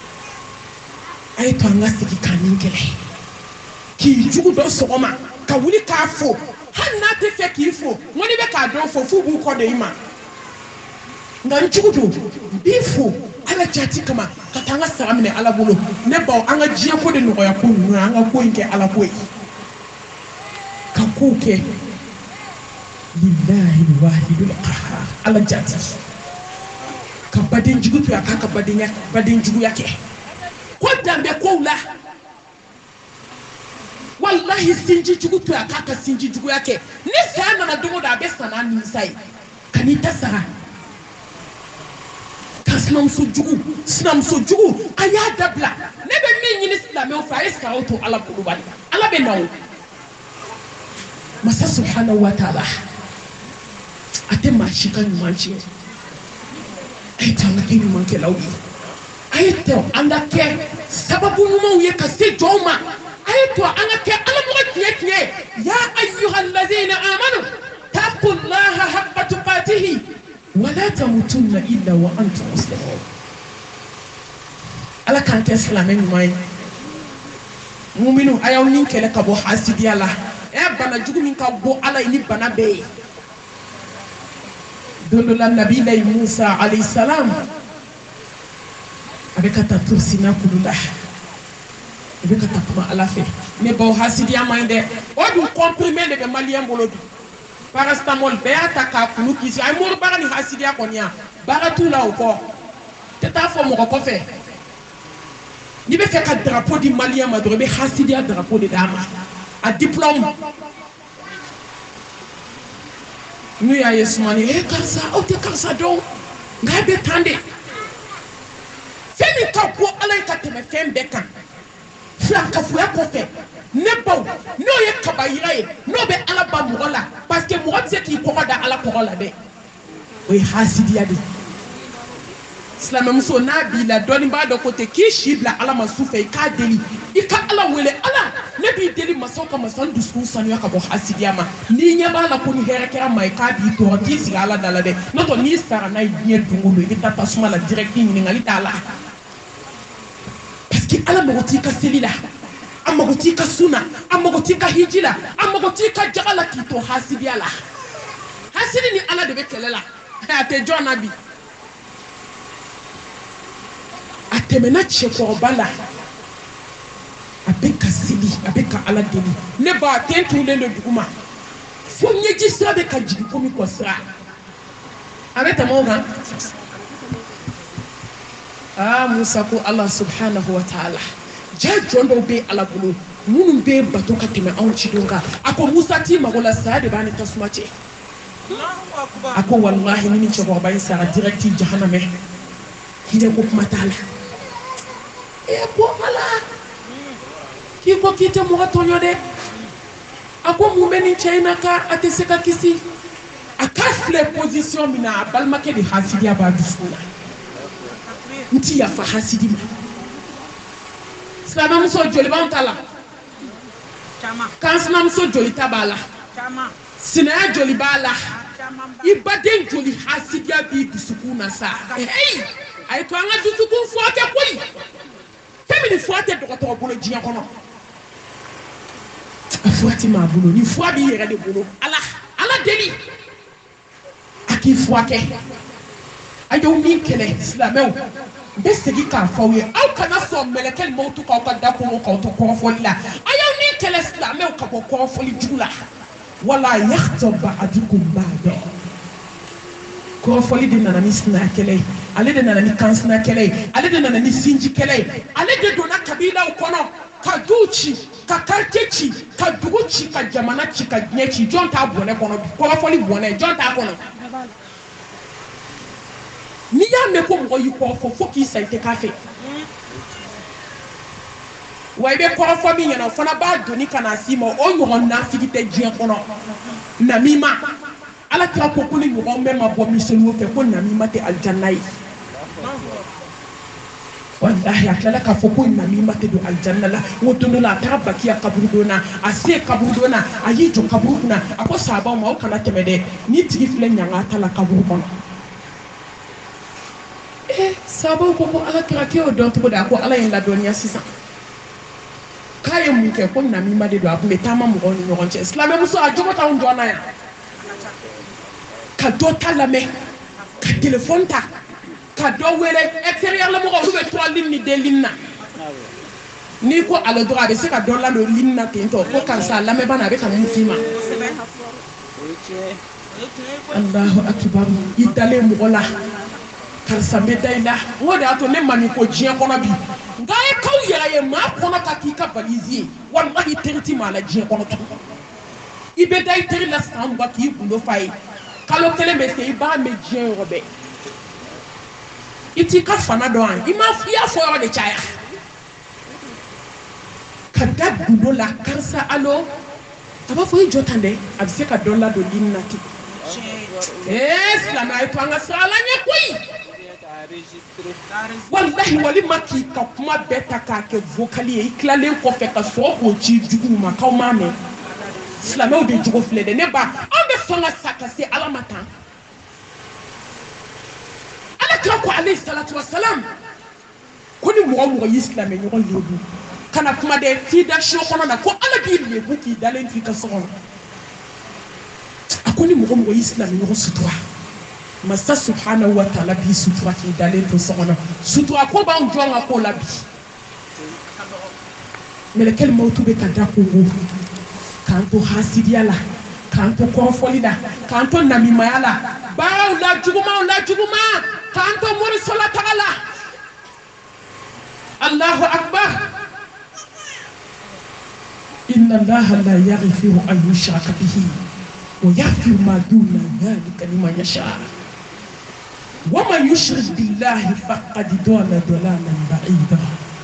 a ye to an ka segin ka nin kɛlɛ k'i jugu dɔ sɔgɔma ka wuli k'a fo hali n'a tɛ fɛ k'i fo n ko n'i bɛ k'a dɔn fo f'u b'u kɔ de i ma nka n jugu don n b'i fo ala jati kama ka taa an ka sara minɛ ala bolo ne baw an ka diɲɛ ko de nɔgɔya ko ninnu an ka ko in kɛ ala ko ye ka kow kɛ lillahi wahidul qahhar ala jati ka baden jugu to a k'a ka baden juguya kɛ ko danbe kow la wallahi sinji jugu to a k'a ka sinji juguya kɛ ni saya nana dogo don a bɛ sa n'a nimisa ye ka n'i ta sara ka sinamuso jugu a y'a dabila ne bɛ min ɲini silamɛw fɛ a ye saraw to ala bolo bali ala bɛ na o masa subhanahu wa ta'ala a tɛ maa si ka ɲuman tiɲɛ a ye to an ka kɛ ɲumankɛlaw ye a ye to an ka kɛ sababu ɲumanw ye ka se jɔnw ma a ye to an ka kɛ alamɔgɔ tiɲɛ ya ayyuhalladhina amanu taqullaha haqqa tuqatihi wala tamutunna illa wa antum muslimun ala k'an kɛ silamɛ ɲuman ye muminu a y'aw ni kɛlɛ ka bɔ hasidiya la bana jugu min ka bɔ ala ye ni bana bɛɛ ye don dɔ la nabilayi musa alayhi salam a bɛ ka taa tursina kulu la a bɛ ka taa kuma ala fɛ ne baw hasidiya man ɲi dɛ o dun comprimé de bɛ maliyɛn bolo bi paracetamol bɛɛ y'a ta k'a kunu kisi a ye mori baara ni hasidiya kɔni yan baara t'u la o kɔ tɛ taa fɔ mɔgɔ kɔfɛ n'i bɛ fɛ ka drapeau di maliyɛn ma dɔrɔn i bɛ hasidiya drapeau de d'a ma a diplôme n'u y'a ye sumani karisa aw tɛ karisa dɔn nka a bɛ tan de fɛn min ka go ala ye ka tɛmɛ fɛn bɛɛ kan filankafoya kɔfɛ ne baw n'o ye kabayira ye n'o bɛ ala ba mɔgɔ la parce que mɔgɔ tɛ se k'i kɔgɔ da ala kɔgɔ la dɛ o ye hasidiya de silamɛmuso n'a b'i la dɔɔni b'a dɔn ko tɛ k'i si bila ala ma su fɛ i k'a deli i ka ala wele ala ne b'i deli masaw ka masa n dusukun sanuya ka bɔ hasidiya ma n'i ɲɛ b'a la ko ni hɛrɛ kɛra ma ye k'a b'i tɔɔrɔ k'i sigi ala da la dɛ n'o tɛ n'i sara n'a ye diɲɛ don o don i bɛ taa tasuma la direct ɲininkali t'a la parce que ala mago t'i ka seli la a mago t'i ka sun na a mago t'i ka hiji la a mago t'i ka jaga la k'i to hasidiya la hasidi ni ala de bɛ kɛlɛ la a tɛ jɔn na bi a tɛmɛna cɛkɔrɔba la a bɛ ka seli a bɛ ka ala deli ne ba ten tulen don dugu ma fo ɲɛji sira bɛ ka jigin komi kɔ sira a bɛ tɛmɛ o kan musa ko ala subhanahu wa ta'ala jaa jɔn dɔw bɛ ala bolo minnu bɛ bato ka tɛmɛ anw cidon kan a ko musa t'i mago la saya de b'a ni tasuma cɛ a ko walahi ni cɛkɔrɔba in sara direct jahanamɛ hinɛ ko kuma t'a la ko ala k'i ko k'i tɛ mɔgɔ tɔɲɔ dɛ a ko mun bɛ nin cɛ in na ka a tɛ se ka kisi a k'a filɛ position min na a balimakɛ de hasidiya b'a dusukun na n ti yafa hasidi ma silamɛmuso joli b'anw ta la k'an sinamuso joli ta b'a la sinaya joli b'a la i baden joli hasidiya b'i dusukun na sa a ye to an ka dusukun furakɛ koyi fɛn min ni fura tɛ dɔgɔtɔrɔ bolo diɲɛ kɔnɔ a fura ti maa bolo ni fura b'i yɛrɛ de bolo ala deli a k'i furakɛ a y'aw min kɛlɛ silamɛw n bɛ segin k'a fɔ aw ye aw kana sɔn mɛlɛkɛ maaw to k'aw ka da kɔngɔ k'aw to kɔrɔfɔli la a y'aw ni kɛlɛ silamɛw ka bɔ kɔrɔfɔli jugu la wala yaghtab ba'dukum ba'da kɔrɔfɔli de nana ni sinaya kɛlɛ ye ale de nana ni kansina kɛlɛ ye ale de nana ni sinji kɛlɛ ye ale de donna kabilaw kɔnɔ ka duw ci ka quartier ci ka dugu ci ka jamana ci ka diɲɛ ci jɔn t'a bɔnɛ kɔnɔ kɔrɔfɔli bɔnɛ jɔn t'a kɔnɔ n'i y'a mɛn ko mɔgɔ y'i kɔrɔfɔ fo k'i sa i tɛ k'a fɛ wa i bɛ kɔrɔfɔ min ɲɛna o fana b'a doni ka na s'i ma o ɲɔgɔn nafigi tɛ diɲɛ kɔnɔ namima ala kira ko ko ni ɲɔgɔn bɛɛ ma bɔ miseliw fɛ ko namima tɛ alijanna ye wallahi a tilala k'a fɔ ko namima tɛ don alijanna la n ko don dɔ la a taara bakiya kaburu don na a se kaburu don na a y'i jɔ kaburu kunna a ko sahabaw ma aw kana tɛmɛ dɛ ni tigi filɛ ɲanga ta la kaburu kɔnɔ sahabaw ko ala kira k'e y'o dɔn cogo di a ko ala ye n ladɔnniya sisan k'a ye mun kɛ ko namima de don a tun bɛ taama mɔgɔw ni ɲɔgɔn cɛ silamɛmuso a jogo t'anw jɔn na yan ka dɔ ta lamɛn ka telefɔni ta ka dɔ wele extérieur la mɔgɔw olu bɛ trois lignes ni deux lignes na n'i ko ale dɔrɔn a bɛ se ka dɔ ladon ligne na ten tɔ ko karisa a lamɛnbana a bɛ ka mun f'i ma Allahu akbar i dalen mɔgɔ la karisa n bɛ da i la n ko de y'a to ne ma nin ko diɲɛ kɔnɔ bi nka a ye k'aw yɛrɛ ye maa kɔnɔ ka k'i ka valise ye walahi teri ti maa la diɲɛ kɔnɔ tugun i bɛ da i teri la san mugan k'i gundo fa ye kalo kelen bɛ se i b'a mɛn diɲɛ yɔrɔ bɛɛ i t'i ka fana dɔn an i y'a fɔ yɔrɔ de caya ka da gundo la karisa alo a b'a fɔ i jɔ tan dɛ a bɛ se ka dɔ ladon ligne na ten silamɛ a ye to an ka sira la ɲɛ koyi wallahi walima k'i ka kuma bɛɛ ta k'a kɛ vocal ye i tilalen kɔfɛ ka sɔrɔ k'o ci juguw ma k'aw m'a mɛn silamɛw de jogo filɛ dɛ ne ba an bɛ sɔn ka sa ka se ala ma tan ala kira ko alayhi salatu wa salam ko ni mɔgɔ mɔgɔ y'i silamɛ ɲɔgɔn lebu kana kuma dɛ f'i da siɲɛ kɔnɔ na ko ala b'i lebu k'i dalen to i ka so kɔnɔ a ko ni mɔgɔ mɔgɔ y'i silamɛ ɲɔgɔn sutura masa subhanahu wa ta'ala b'i sutura k'i dalen to so kɔnɔ sutura ko b'anw jɔn ka ko la bi mɛlɛkɛl mawutu bɛ ka da kongo k'an to hasidiya la k'an to kɔrɔfɔli la k'an to namimaya la baaraw la jugumanw la juguman k'an to morisola taga la Allahu akbar inna allaha la yaghfiru an yushraka bihi wa yaghfiru ma duna dhalika liman yasha wa man yushrik billahi faqad dalla dalalan ba'ida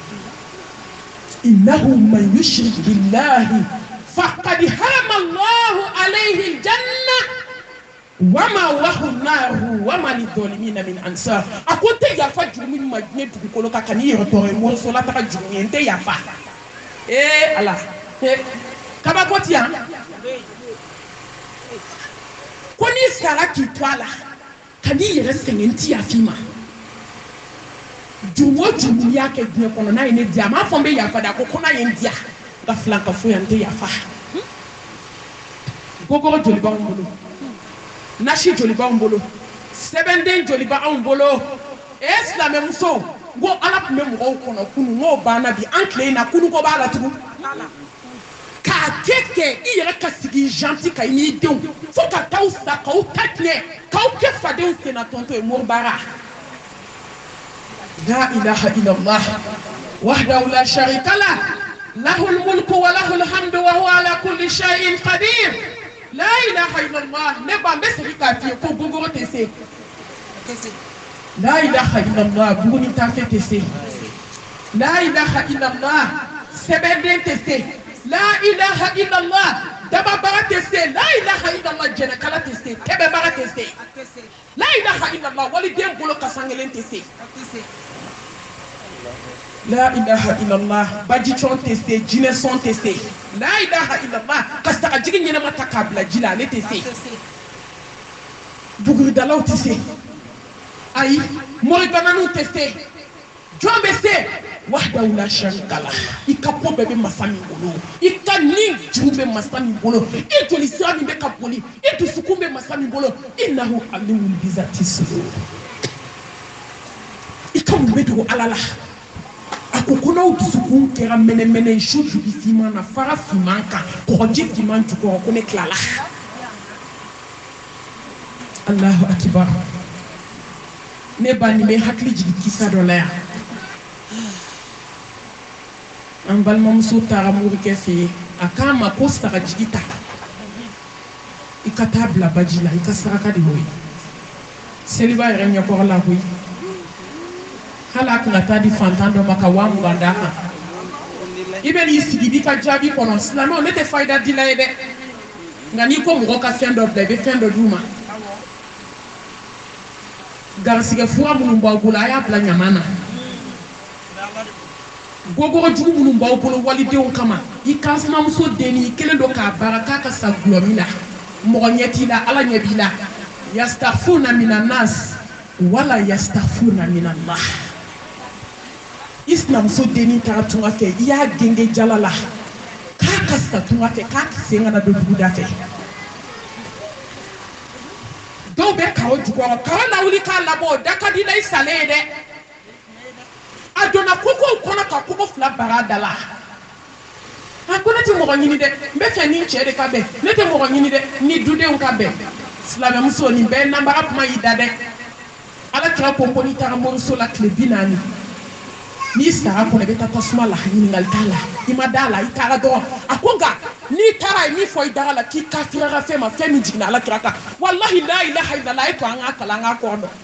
innahu man yushrik billahi فقد حرم الله عليه الجنة وما وهو النار وما للظالمين من أنصار أكون تيافا جرمي ما جنت بقولك كني يرتوه مرسولا تك جرمي أنت يافا الله كما قلت يا كوني سارك يتوالا كني يرسل أنت يافيما جمو جمو ياك الدنيا كنا نايني ديا ما فهم بيافا دا كنا ينديا gaflan ka fo yante yafa gogoro joli ba mbolo nashi joli ba mbolo sebenden joli ba mbolo islamé muso go ala kume mo kono kunu ngo bana bi ankle na kunu ko bala tugu ka keke i yɛrɛ ka sigi gentil ka ni denw fo ka taw sa ka u tatne ka u ke fadenw sena tonto e morbara la ilaha illallah wahdahu la sharika la له الملك وله الحمد وهو على كل شيء قدير لا إله إلا الله نبا مسرقا في كوغورو تسي لا إله إلا الله بوني تافي تسي لا إله إلا الله سبندين تسي لا إله إلا الله دبا برا تسي لا إله إلا الله جنكالا تسي كبه برا تسي لا إله إلا الله ولدين بولو كسانجلين تسي La ilaha illallah baji chon testé jine son testé la ilaha illallah kasta ka jigin nyina mata kabla jila le testé buguri dalaw testé ay mori bananu testé jombe se wahdahu la sharika la ikapo bebe masami bolo ikani jube masami bolo itoli sami be kapoli itu sukumbe masami bolo innahu alimul bizati sudur ikamu bedu alala ko kono dusukun kɛra mɛnɛmɛnɛ su jugu fiman na fara fiman kan kɔgɔji fiman jukɔrɔ ko ne tilala Allahu akibar ne ba ni bɛ hakili jigin kisa dɔ la yan an balimamuso taara morikɛ fɛ yen a k'a ma ko sagajigi ta i ka taa bila baji la i ka saraka de y'o ye seliba yɛrɛ ɲɛkɔrɔ la koyi hali a tɛna taa di fantan dɔ ma ka 20,000 d'a kan i bɛ n'i sigi i b'i ka jaabi kɔnɔ silamɛw ne tɛ fayida dila ye dɛ nka n'i ko mɔgɔ ka fɛn dɔ bila i bɛ fɛn dɔ d'u ma garisigɛ fura minnu b'aw bolo a y'a bila ɲaman na gogoro jugu minnu b'aw bolo walidenw kama i kansinamuso denni i kelen don k'a baara k'a ka sa gulɔmi la mɔgɔ ɲɛ t'i la ala ɲɛ b'i la yastaghfuna minan nas wala yastaghfuna minallah i sinamuso denni taara tunga fɛ i y'a genge jala la k'a ka sa tunga fɛ k'a sen kana don duguda fɛ dɔw bɛ kawo jukɔrɔ kawo lawuli k'a labɔ da ka di la i salen ye dɛ a donna kokow kɔnɔ ka koko 2 bara da la a ko ne tɛ mɔgɔ ɲini dɛ n bɛ fɛ ni cɛ de ka bɛn ne tɛ mɔgɔ ɲini dɛ ni dudenw ka bɛn silamɛmuso nin bɛɛ nanbaga kuma y'i da dɛ ala kira ko ko n'i taara moriso la tile 40 n'i sara kɔnɔ i bɛ taa tasuma la ɲininkali t'a la i ma da la i taara dɔrɔn a ko nka n'i taara ye min fɔ i daga la k'i kafirira fɛn ma fɛn min jiginna ala kira kan walahi la ilaha illallah a ye to an k'a kalan an k'a kɔrɔ dɔn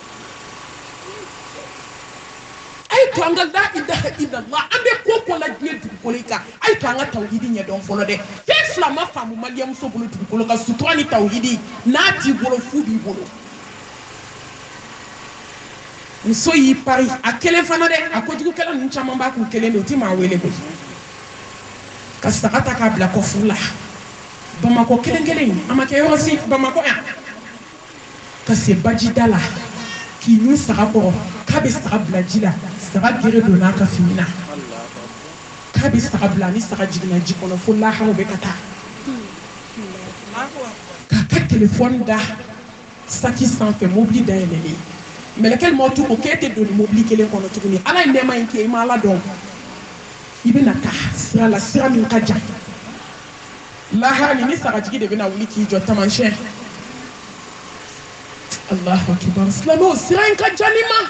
a ye to an ka la ilaha illallah an bɛ ko ko la diɲɛ dugukolo kan a ye to an ka tawhidi ɲɛdɔn fɔlɔ dɛ fɛn fila ma faamu maliyamuso bolo dugukolo kan sutura ni tawhidi n'a t'i bolo fu b'i bolo muso y'i pari a kelen fana dɛ a kojugukɛla ninnu caman b'a kun kelen de o ti maa wele koyi ka saga ta k'a bila kɔfuru la bamakɔ kelen kelen a ma kɛ yɔrɔ si bamakɔ yan ka se bajida la k'i ɲun saga kɔrɔ k'a bɛ saga bila ji la saga gere donna a ka fini na k'a bɛ saga bila ni saga jiginna ji kɔnɔ fo laharaw bɛ ka taa k'a ka telefɔni da saki sanfɛ mobili dayɛlɛlen mɛlɛkɛ ma tu ko k'e tɛ don ni mobili kelen kɔnɔ tuguni ala ye nɛɛma in kɛ i ma ala dɔn i bɛna taa sira la sira min ka jan lahara ni sagajigi de bɛna wuli k'i jɔ taamasiyɛn Allahu akibar silamɛw sira in ka jan ni ma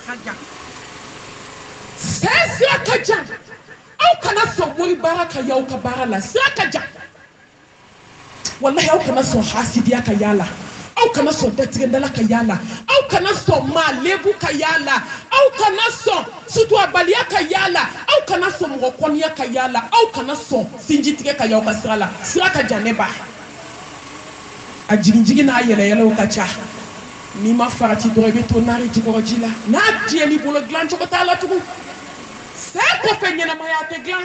sira ka jan aw kana sɔn mori baara ka y'aw ka baara la sira ka jan wallahi aw kana sɔn hasidiya ka y'a la aw kana sɔn datigɛdala ka y'a la aw kana sɔn maa lebu ka y'a la aw kana sɔn suturabaliya ka y'a la aw kana sɔn mɔgɔ kɔniya ka y'a la aw kana sɔn sinjitigɛ ka y'aw ka sira la sira ka jan ne ba a jigin n'a yɛlɛyɛlɛw ka ca n'i ma farati dɔrɔn i bɛ to naare jukɔrɔ ji la n'a diɲɛn'i bolo dilan cogo t'a la tugun saya kɔfɛ ɲɛnamaya tɛ dilan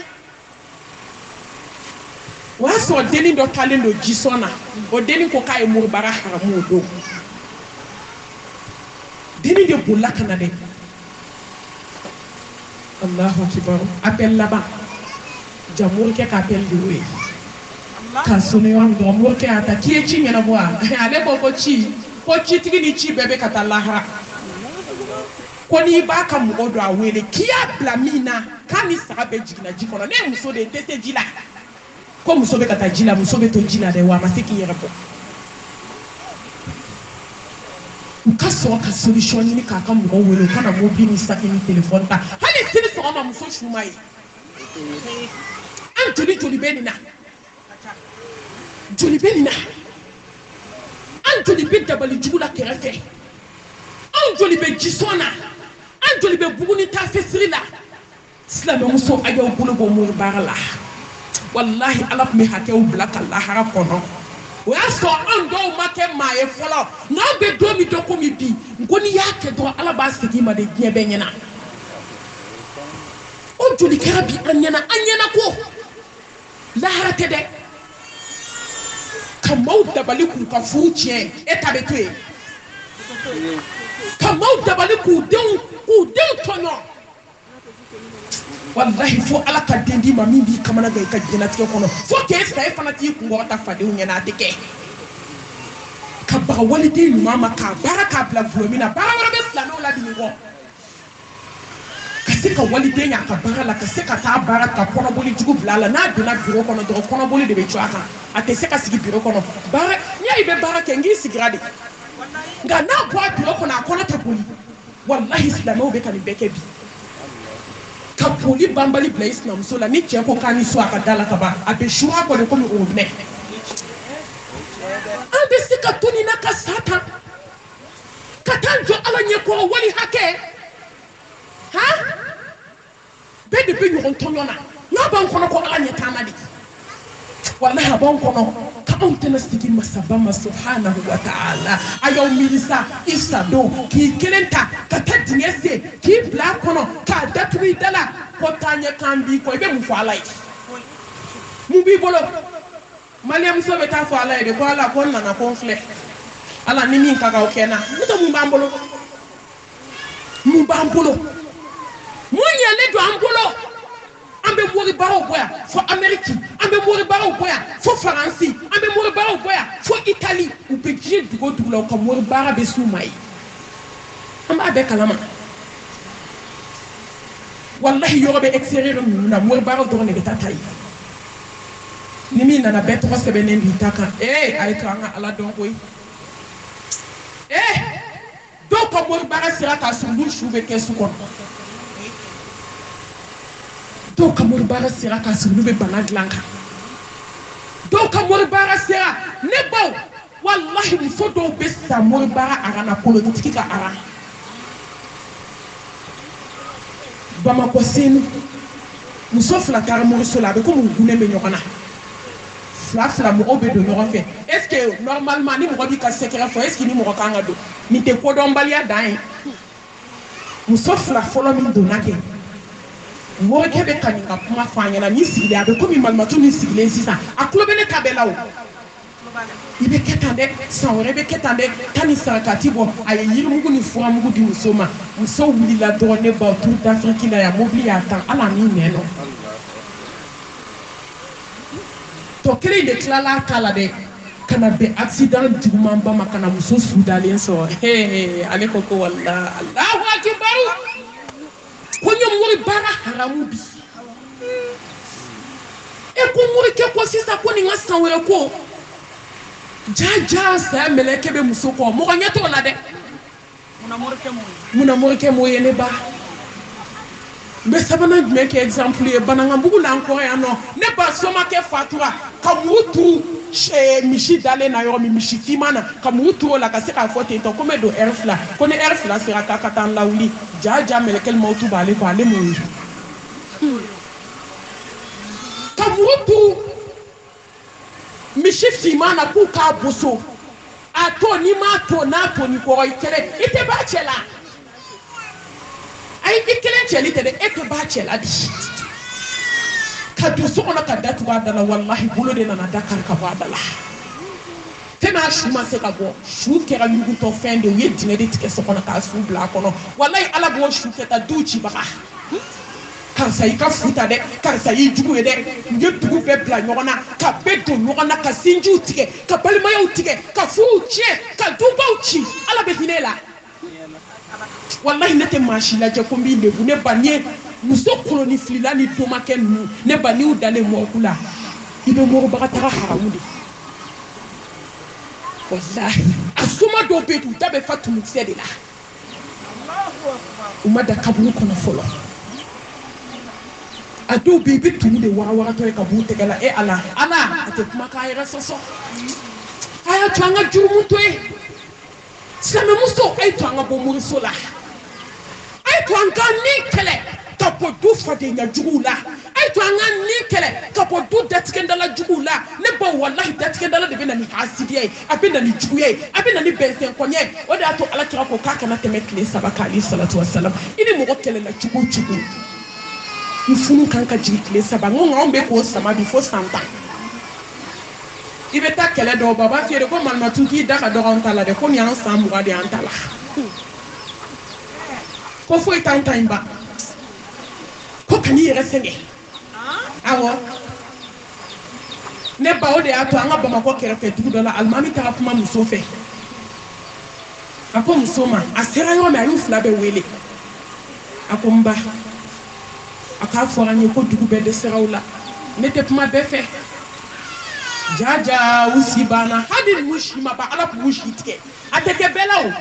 o y'a sɔrɔ denni dɔ taalen don jisɔn na o denni ko k'a ye moribara haramu o don denni de bolila ka na dɛ Allahu akibar appel laban ja morikɛ ka appel de y'o ye k'a sonne yɔrɔ min dɔrɔn morikɛ y'a ta k'i ye ci ɲɛnabɔ wa ale ko ko citigi ni ci bɛɛ bɛ ka taa lahara ko n'i b'a ka mɔgɔ dɔ a wele k'i y'a bila min na k'a ni saga bɛɛ jiginna ji kɔnɔ ne ye muso de ye tɛ se ji la ko muso bɛ ka taa ji la muso bɛ to ji la dɛ wa a ma se k'i yɛrɛ bɔ u ka sɔrɔ ka solution ɲini k'a ka mɔgɔw wele u kana mobili ni saki ni telefɔni ta hali sini sɔgɔma muso su ma ye an joli bɛ nin na joli bɛ nin na an joli bɛ dabali jugu la kɛrɛfɛ an joli bɛ jisɔn na an joli bɛ buguni taafesiri la silamɛmuso a y'aw bolo bɔ mori baara la wallahi ala tun bɛ hakɛw bila ka lahara kɔnɔ o y'a sɔrɔ an dɔw ma kɛ maa ye fɔlɔ n'an bɛ don min dɔn komi bi ko n'i y'a kɛ dɔrɔn ala b'a segin i ma de diɲɛ bɛɛ ɲɛna o joli kɛra bi an ɲɛna ko lahara tɛ dɛ ka maaw dabali k'u ka furu tiɲɛ e ta bɛ to yen ka maaw dabali k'u denw tɔɲɔ wallahi fo ala ka den di ma min b'i kamana gan i ka diɲɛlatigɛ kɔnɔ fo k'e sa e fana t'i kunkɔrɔ ta fadenw ɲɛna a tɛ kɛ ka baga waliden ɲuman ma k'a baara k'a bila gulɔmin na baara wɛrɛ bɛ silamɛw la bi nin kɔ ka se ka waliden y'a ka baara la ka se ka taa baara ka kɔnɔboli jugu bila a la n'a donna bureau kɔnɔ dɔrɔn kɔnɔboli de bɛ co a kan a tɛ se ka sigi bureau kɔnɔ baara n'i y'a ye i bɛ baara kɛ n k'i sigira de nka n'a bɔra bureau kɔnɔ a kɔnɔ tɛ boli walahi silamɛw bɛ ka nin bɛɛ kɛ bi ka boli banbali bila i sinamuso la ni cɛ ko k'a ni so a ka da la ka ban a bɛ suwa a kɔnɔ komi robinet an bɛ se ka to nin na ka sa tan ka taa jɔ ala ɲɛkɔrɔ wali hakɛ han bɛɛ de bɛ ɲɔgɔn tɔɲɔ na n'a b'an kɔnɔ ko ala ɲɛ t'an na de walahi a b'an kɔnɔ k'anw tɛna sigi masaba ma subhanahu wa ta'ala a y'aw miiri sa i sadon k'i kelen ta ka taa dingɛ sen k'i bila a kɔnɔ k'a datugu i da la ko taaɲɛ kan b'i kɔ i bɛ mun fɔ ala ye mun b'i bolo maliyɛmuso bɛ taa fɔ ala ye de ko ala ko n nana ko n filɛ ala ni min ka kan o kɛ n na ne ko mun b'an bolo mun b'an bolo mun ɲɛlen don an bolo an bɛ moribaaraw bɔ yan fo amɛriki an bɛ moribaaraw bɔ yan fo faransi an bɛ moribaaraw bɔ yan fo itali u bɛ diɲɛ dugu o dugu la u ka moribaara bɛ s'u ma ye an b'a bɛɛ kalama walahi yɔrɔ bɛ extérieur ninnu na moribaaraw dɔrɔn de bɛ taa ye ni min nana bɛɛ tɔgɔ sɛbɛnnen b'i ta kan a ye to an ka ala dɔn koyi dɔw ka moribaara sera k'a sɔrɔ olu su bɛ kɛ su kɔnɔ dɔw ka moribaara sera k'a sɔrɔ olu bɛ bana dilan kan dɔw ka moribaara sera ne baw walahi muso dɔw bɛ sa moribaara aran na kolonitigi ka aran bamakɔ senu muso fila taara moriso la a bɛ komi gunnen bɛ ɲɔgɔn na fila mɔgɔw bɛ don ɲɔgɔn fɛ est-ce que normalement ni mɔgɔ b'i ka secret fɔ est-ce que ni mɔgɔ kan ka don nin tɛ kodɔnbaliya dan ye muso fila fɔlɔ min donna kɛ morikɛ bɛ ka nin ka kuma fɔ an ɲɛna min sigilen a bɛ komi malimatu min sigilen sisan a tulo bɛ ne ta bɛɛ la o i bɛ kɛ tan dɛ san wɛrɛ bɛ kɛ tan dɛ taa ni sarakati bɔ a ye yirimugu ni furamugu di muso ma muso wulila dɔrɔn ne baw turu d'Afrique la yan mobili y'a tan ala ni nɛn nɔ tɔ kelen de tilala a ta la dɛ ka na bɛn accident jugumanba ma ka na muso su dalen sɔrɔ ale ko ko wala alahu akibaru ko n ye mori baara haramu bi ko morikɛ ko sisan ko nin ka san wɛrɛ ko jaja saya mɛlɛkɛ bɛ muso kɔ mɔgɔ ɲɛ t'o la dɛ munna morikɛ m'o ye ne ba n bɛ sabanan jumɛn kɛ exemple ye Banankabugu la an kɔrɔ yan nɔ ne ba somakɛ fatura ka muru turu misi dalen na yɔrɔ min misi finman na ka muru turu o la ka se k'a fɔ ten tɔ ko n bɛ don heure fila ko ni heure fila sera k'a ka taa n lawuli jaja mɛlɛkɛ mawutu b'ale kɔ ale m'o ye ka muru turu misi finman na k'u k'a boso a to n'i m'a to n'a to ni kɔrɔ i kɛlɛ i tɛ b'a cɛ la ayi i kelen cɛli tɛ dɛ e tɛ b'a cɛ la de ka don so kɔnɔ ka datugu a da la walahi bolo de nana da kari ka bɔ a da la fɛn n'a su ma se ka bɔ su kɛra yugutɔ fɛn de u ye dingɛ de tigɛ so kɔnɔ k'a su bila a kɔnɔ walahi ala b'o su kɛ ta du cibaga karisa i ka futa dɛ karisa y'i jugu ye dɛ u ye dugu bɛɛ bila ɲɔgɔn na ka bɛɛ don ɲɔgɔn na ka sinjiw tigɛ ka balimayaw tigɛ ka furuw tiɲɛ ka dubaw ci ala bɛ hinɛ la wallahi ne tɛ maa si lajɛ ko n b'i lebu ne ba ni ye muso koloni filila ni domakɛ ninnu ne ba n'i y'u dalen mɔku la i bɛ moribaga taga haramu de wallahi a soma dɔw bɛ yen u da bɛ fa tumukisɛ de la u ma da kaburu kɔnɔ fɔlɔ a dɔw bɛ yen i bɛ tumu de warawaratɔ ye ka b'u tɛgɛ la ala a tɛ kuma k'a yɛrɛ sɔsɔ a y'a to an ka jurumu to yen silamɛmuso a ye to an ka bɔ moriso la a ye to an ka ni kɛlɛ ka bɔ du fadenya juguw la a ye to an ka ni kɛlɛ ka bɔ du datigɛdala juguw la ne ba walahi datigɛdala de bɛ na ni hasidiya ye a bɛ na ni juguya ye a bɛ na ni bɛnsɛnkɔniya ye o de y'a to alakira ko k'a kana tɛmɛ tile 3 kan alayhi salatu wa salam i ni mɔgɔ kɛlɛla cogo o cogo i funu kan ka jigin tile 3 n ko nka anw bɛ k'o sama bi fo san 10 i bɛ taa kɛlɛ dɔw baba fiyɛ de ko malimatu k'i da ka dɔgɔ an ta la dɛ ko nin y'an san 20 de y'an ta la ko foyi t'an ta in ba ko kan'i yɛrɛ sɛgɛn awɔ ne ba o de y'a to an ka Bamakɔ kɛrɛfɛ dugu dɔ la alimami taara kuma muso fɛ a ko muso ma a sera yɔrɔ min a y'u 2 bɛɛ wele a ko n ba k'a fɔra n ye ko dugu bɛɛ dɛsɛra o la ne tɛ kuma bɛɛ fɛ jaja u si banna hali ninnu si ma ban ala k'u si tigɛ a tɛ kɛ bɛɛ la o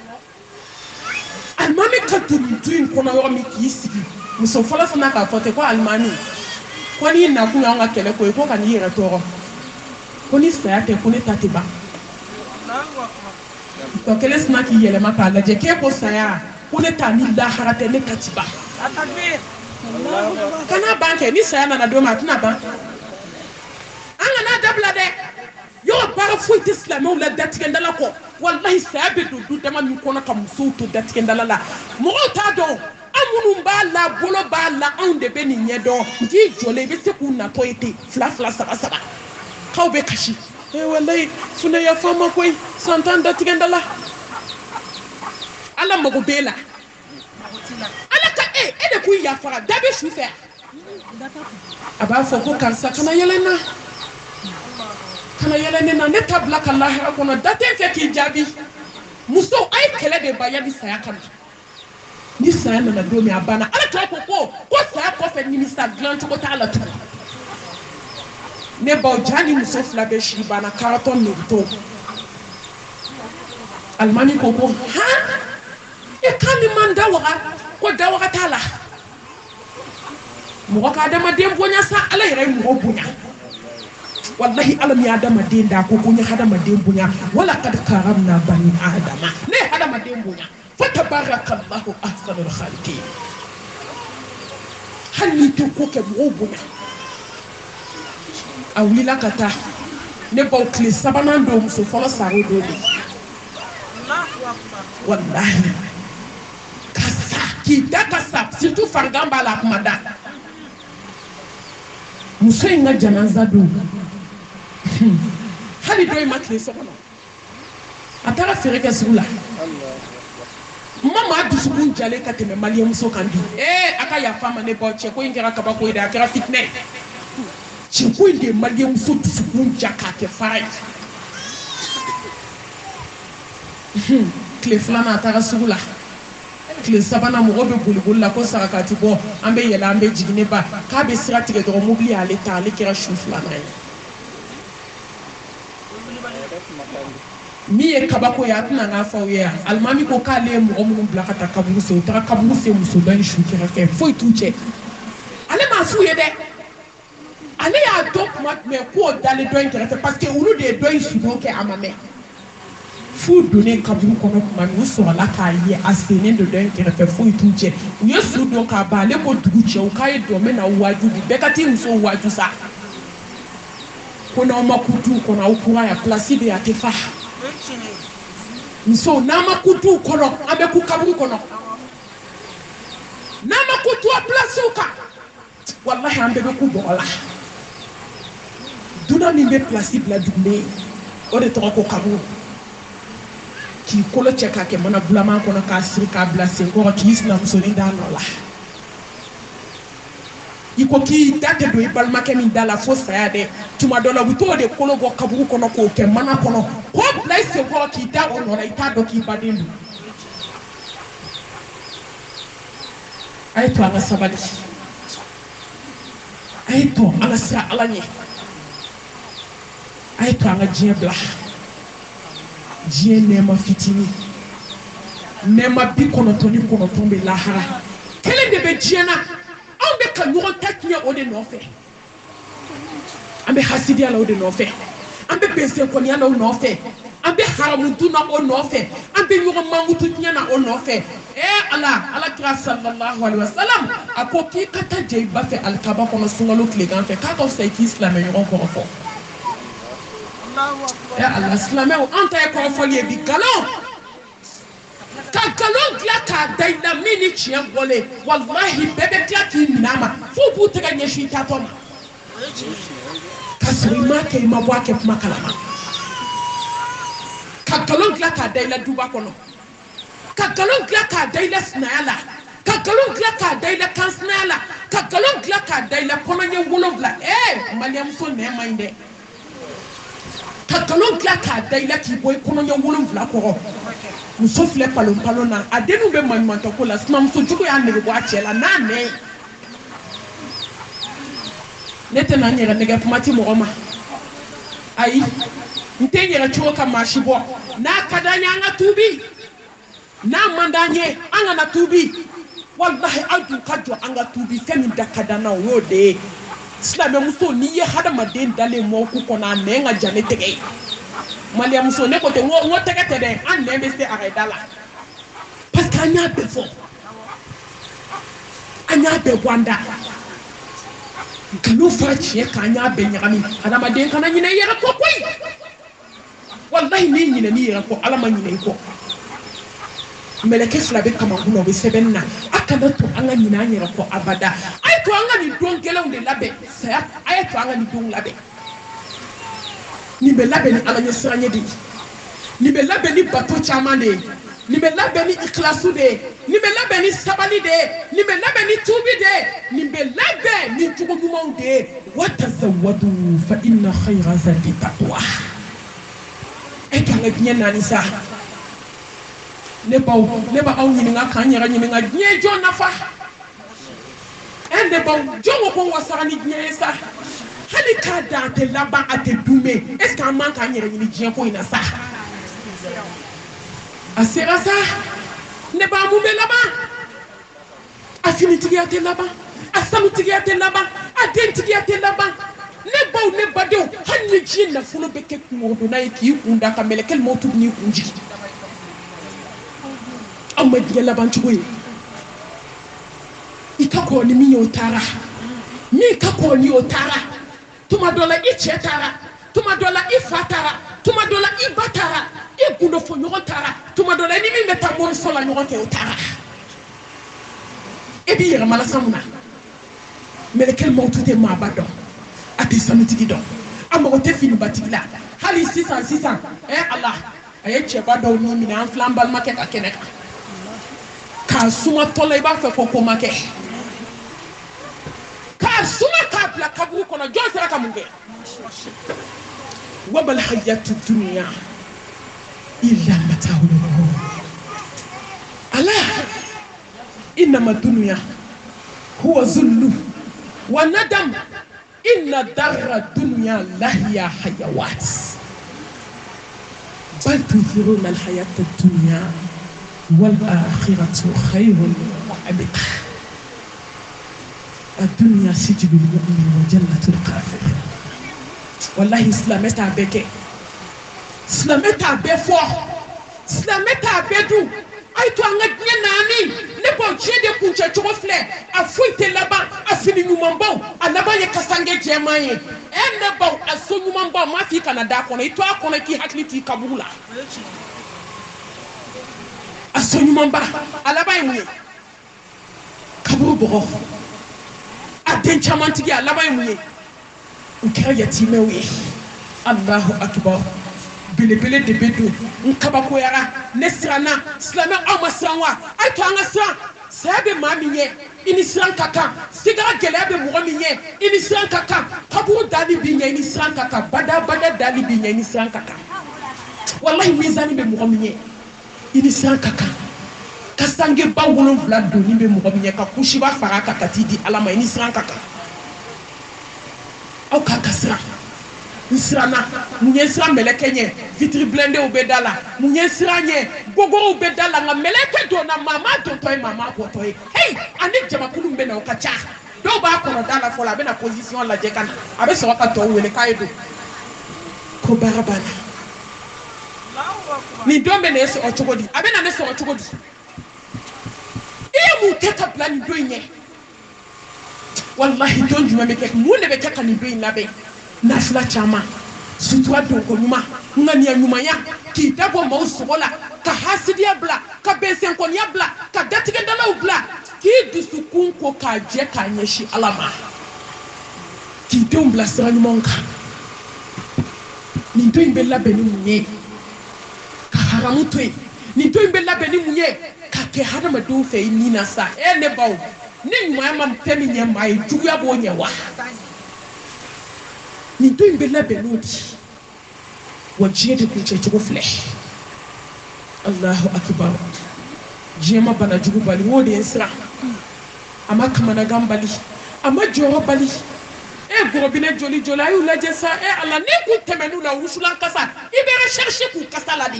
alimami ka don du in kɔnɔ yɔrɔ min k'i sigi muso fɔlɔ fana k'a fɔ ten ko alimami ko n'i nakun y'anw ka kɛlɛ ko ye ko ka n'i yɛrɛ tɔɔrɔ ko ni saya tɛ ko ne ta tɛ ban tɔ kelen sina k'i yɛlɛma k'a lajɛ k'e ko saya ko ne ta ni lahara tɛ ne ta ti ban kana ban kɛ ni saya nana don min a tɛna ban an kana dabila dɛ yɔrɔ baara foyi tɛ silamɛw la datigɛndala kɔ walahi saya bɛ don du dama min kɔnɔ ka musow to datigɛndala la mɔgɔw t'a dɔn an minnu b'a la bolo b'a la anw de bɛ nin ɲɛdɔn k'i jɔlen i bɛ se k'u natɔ ye ten fila fila saba saba k'aw bɛ kasi walayi funaya fama koyi san tan datigɛndala ala mago b'e la ala ka e de k'u yafara da bɛ su fɛ a b'a fɔ ko karisa kana yɛlɛ n na kana yɛlɛ ne na ne ta bila ka lahara kɔnɔ da tɛ fɛ k'i jaabi musow a ye kɛlɛ de ban yanni saya ka na ni saya nana don min a banna ala k'a fɔ ko saya kɔfɛ nimisa dilan cogo t'a la tugun ne baw ja ni muso fila bɛ si banna karatɔ negetɔ alimami ko han e kan ni man da waga ko da waga t'a la mɔgɔ ka adamaden bonya sa ala yɛrɛ ye mɔgɔ bonya wallahi ala mi adamaden da ko bonya adamaden bonya wala kad karamna bani adama ne adamaden bonya fa tabarakallahu ahsanul khaliqin hali to ko ke mɔgɔ bonya a wulila ka taa ne baw tile sabanan don muso fɔlɔ saro don de wallahi ka sa k'i da ka sa surtout farigan b'a la a kuma da muso in ka janaza don hali dɔ in ma tile so kɔnɔ a taara feere kɛ sugu la maa dusukun jalen ka tɛmɛ maliyɛn muso kan bi a ka yafa ma ne baw cɛ ko in kɛra kabako ye dɛ a kɛra fitinɛ ye cɛko in de ye maliyɛn muso dusukun ja k'a kɛ fara ye tile filanan a taara sugu la tile sabanan mɔgɔ bɛ boliboli la ko sarakati bɔ an bɛ yɛlɛ an bɛ jigin ne ba k'a bɛ sira tigɛ dɔrɔn mobili y'ale ta ale kɛra su filanan ye min ye kabako ye a tɛna n'a fɔ aw ye yan alimami ko k'ale ye mɔgɔ minnu bila ka taa kaburu fɛ u taara kaburu fɛ muso dɔ in su kɛrɛfɛ foyi t'u cɛ ale m'a f'u ye dɛ ale y'a dɔn kuma jumɛn k'o dalen dɔ in kɛrɛfɛ parce que olu de ye dɔ in sudon kɛ a ma mɛn f'u donnen kaburu kɔnɔ tuma min u sɔrɔla k'a ye a sennen don dɔ in kɛrɛfɛ foyi t'u cɛ u ye su dɔn k'a ban ale ko dugu cɛw k'a ye dɔn bɛ na waaju bi bɛɛ ka t'i musow waaju sa ko n'aw ma ku t'u kɔnɔ aw kura yan pilasi bɛ yen a tɛ fa musow n'an ma ku t'u kɔnɔ an bɛ ku kaburu kɔnɔ n'an ma ku t'u pilasiw kan walahi an bɛɛ bɛ ku bɔgɔ la dunan min bɛ pilasi bila dugulen o de tɔgɔ ko kaburu k'i kolo cɛ k'a kɛ mana bulaman kɔnɔ k'a siri k'a bila senkɔrɔ k'i sinamusonin d'a nɔ la i ko k'i da tɛ don i balimakɛ min da la fo saya dɛ tuma dɔ la u bɛ t'o de kolo bɔ kaburu kɔnɔ k'o kɛ mana kɔnɔ k'o bila i senkɔrɔ k'i da o nɔ la i t'a dɔn k'i baden don a ye to an ka sabali a ye to an ka siran ala ɲɛ a ye to an ka diɲɛ bila diɲɛ nɛɛma fitinin nɛɛma 99 bɛ lahara kelen de bɛ diɲɛ na anw bɛ ka ɲɔgɔn ta tiɲɛ o de nɔfɛ an bɛ hasidiya la o de nɔfɛ an bɛ bɛnsɛnkɔniya la o nɔfɛ an bɛ haramu dun na o nɔfɛ an bɛ ɲɔgɔn mankutu tiɲɛ na o nɔfɛ alakira sallallahu alaihi wasallam a ko k'i ka taa jɛ i ba fɛ alikaba kɔnɔ sunkalo tilegan fɛ k'a ka fisa i k'i silamɛ ɲɔgɔn kɔrɔ fɔ ala silamɛw an ta ye kɔrɔfɔli ye bi galon ka galon dilan k'a da i la min ni tiɲɛ bɔlen walahi bɛɛ bɛ tila k'i minɛ a ma f'u b'u tɛgɛ ɲɛsin i taatɔ ma ka sɔrɔ i m'a kɛ i ma bɔ a kɛ kuma kalama ka galon dilan k'a da i la duba kɔnɔ ka galon dilan k'a da i la sinaya la ka galon dilan k'a da i la kansinaya la ka galon dilan k'a da i la kɔnɔɲɛ 7 maliyɛnmuso nɛn man ɲi dɛ ka galon dilan k'a da i la k'i bɔ i kɔnɔɲɛ 7 kɔrɔ muso filɛ palon palon na a denw bɛ maɲumantɔ ko la sinamuso jugu y'a nege bɔ a cɛ la n'a nɛn nete na nyere nege pumati mogoma ai nte nyere chuo ka mashibo na kadanya anga tubi na mandanye anga na tubi wallahi adu kadjo anga tubi femi da kadana wode Islam muso ni ye hada maden dale mo ku kona nenga jane tege malia muso ne ko te ngo tege tede an ne be se aredala parce que anya be fo anya be gwanda kilo fa chie ka anya be nyami hada maden kana nyine yere ko koy wallahi ni nyine ni yere ko alama nyine ko meleke fila be kama kuno be sebenna akada to anga nyina yere ko abada ay to anga ni don gelaw de labe saya ay to anga ni don labe ni be labe ni ala nyesranye di ni be labe ni bato chamande ni be labe ni ikhlasu de ni be labe ni sabali de ni be labe ni tubi de ni be labe ni jugumau de watazawadu fa inna khayra zadi taqwa e kanga nyena ni sa ne ba aw nyinga kan nyara nyinga nye jo nafa ende ba jo ko wasara ni nye sa hali ka da te laba ate dume est-ce que man kan nyara nyini je ko ina sa asera sa ne ba mu be laba afini tigi ate laba asamu tigi ate laba aden tigi ate laba ne ba de hanni ji na fulo be ke ko do na yi kunda ka melekel motu ni kunji amma diga laban chugoyi ikako ni mi otara mi kako ni otara tuma dola ichetara tuma dola ifatara tuma dola ibatara igundo fo nyotara tuma dola ni mi meta mon sola nyote otara ebi yera mala samuna melekel mawtute ma bado ati sanuti gido amma o te fini batigla hali 600 Allah aye cheba do ni mi na flambal market akeneka ka suma tola iba fe ko make ka suma ka pla kabu kono jo sera ka munge wabal hayatu dunya illa mata'ul ghurur ala inma dunya huwa zullu wa nadam inna darra dunya lahiya hayawat bal tuthiruna al hayata dunya والآخرة خير وأبقى الدنيا سجن المؤمن وجنة الكافر والله إسلامك أبكي إسلامك أبفو إسلامك أبدو أي تو أنغا ناني نبو جيدي كونشا تشوفلي أفويت لبا أفيني نمامبو أنبا يكسانجي جيماي أنبو أسو نمامبو ما في كندا كونه إتو أكونه كي حكلي كابولا asonyumamba alaba imwe kaburu bogo adencha mantigi alaba imwe ukaya yatime we Allahu akbar bele de bedo nkabako yara nesrana islama amasranwa aito angasra sabe maminye inisran kaka sigara gelebe mugominye inisran kaka kaburu dali binye inisran kaka bada dali binye inisran kaka wallahi mizani be mugominye ini san kaka kasange ba wolon vla doni be mo biye ka kushiba fara kaka tidi alama ini san kaka au kaka sra nsrana munye sra melekenye vitri blende obedala munye sra nye gogoro obedala nga meleke dona mama totoy mama potoy hey andi jama kulumbe na okacha do ba ko dala fola be na position la jekana abe so ka to wele kaido ko barabana ni dombe ne so ochogodi abena ne so ochogodi e mu keka plan doinye wallahi don juma me keka mu ne be keka ni doin labe na fla chama sutwa do ko nyuma ngani anyuma ya ki dabo mo sobola ka hasidia bla ka besen ko nya bla ka datige dala bla ki disukun ko ka je ka nyeshi alama ki dom bla srani monka ni doin be labe ni munye haramutwe ni to imbela beni munye ka ke hadama do fe ni na sa ne bawo ni nyuma ma temi nye mai jugu ya bo nye wa ni to imbela beni odi wa jede ku che jugu flesh Allahu akbar jema bana jugu bali wodi ensra ama kama na gambali ama joro bali gorobinɛ joli joli a y'u lajɛ sa ala ni k'u tɛmɛn'u la wusulan kasa i bɛ recherche k'u kasa la de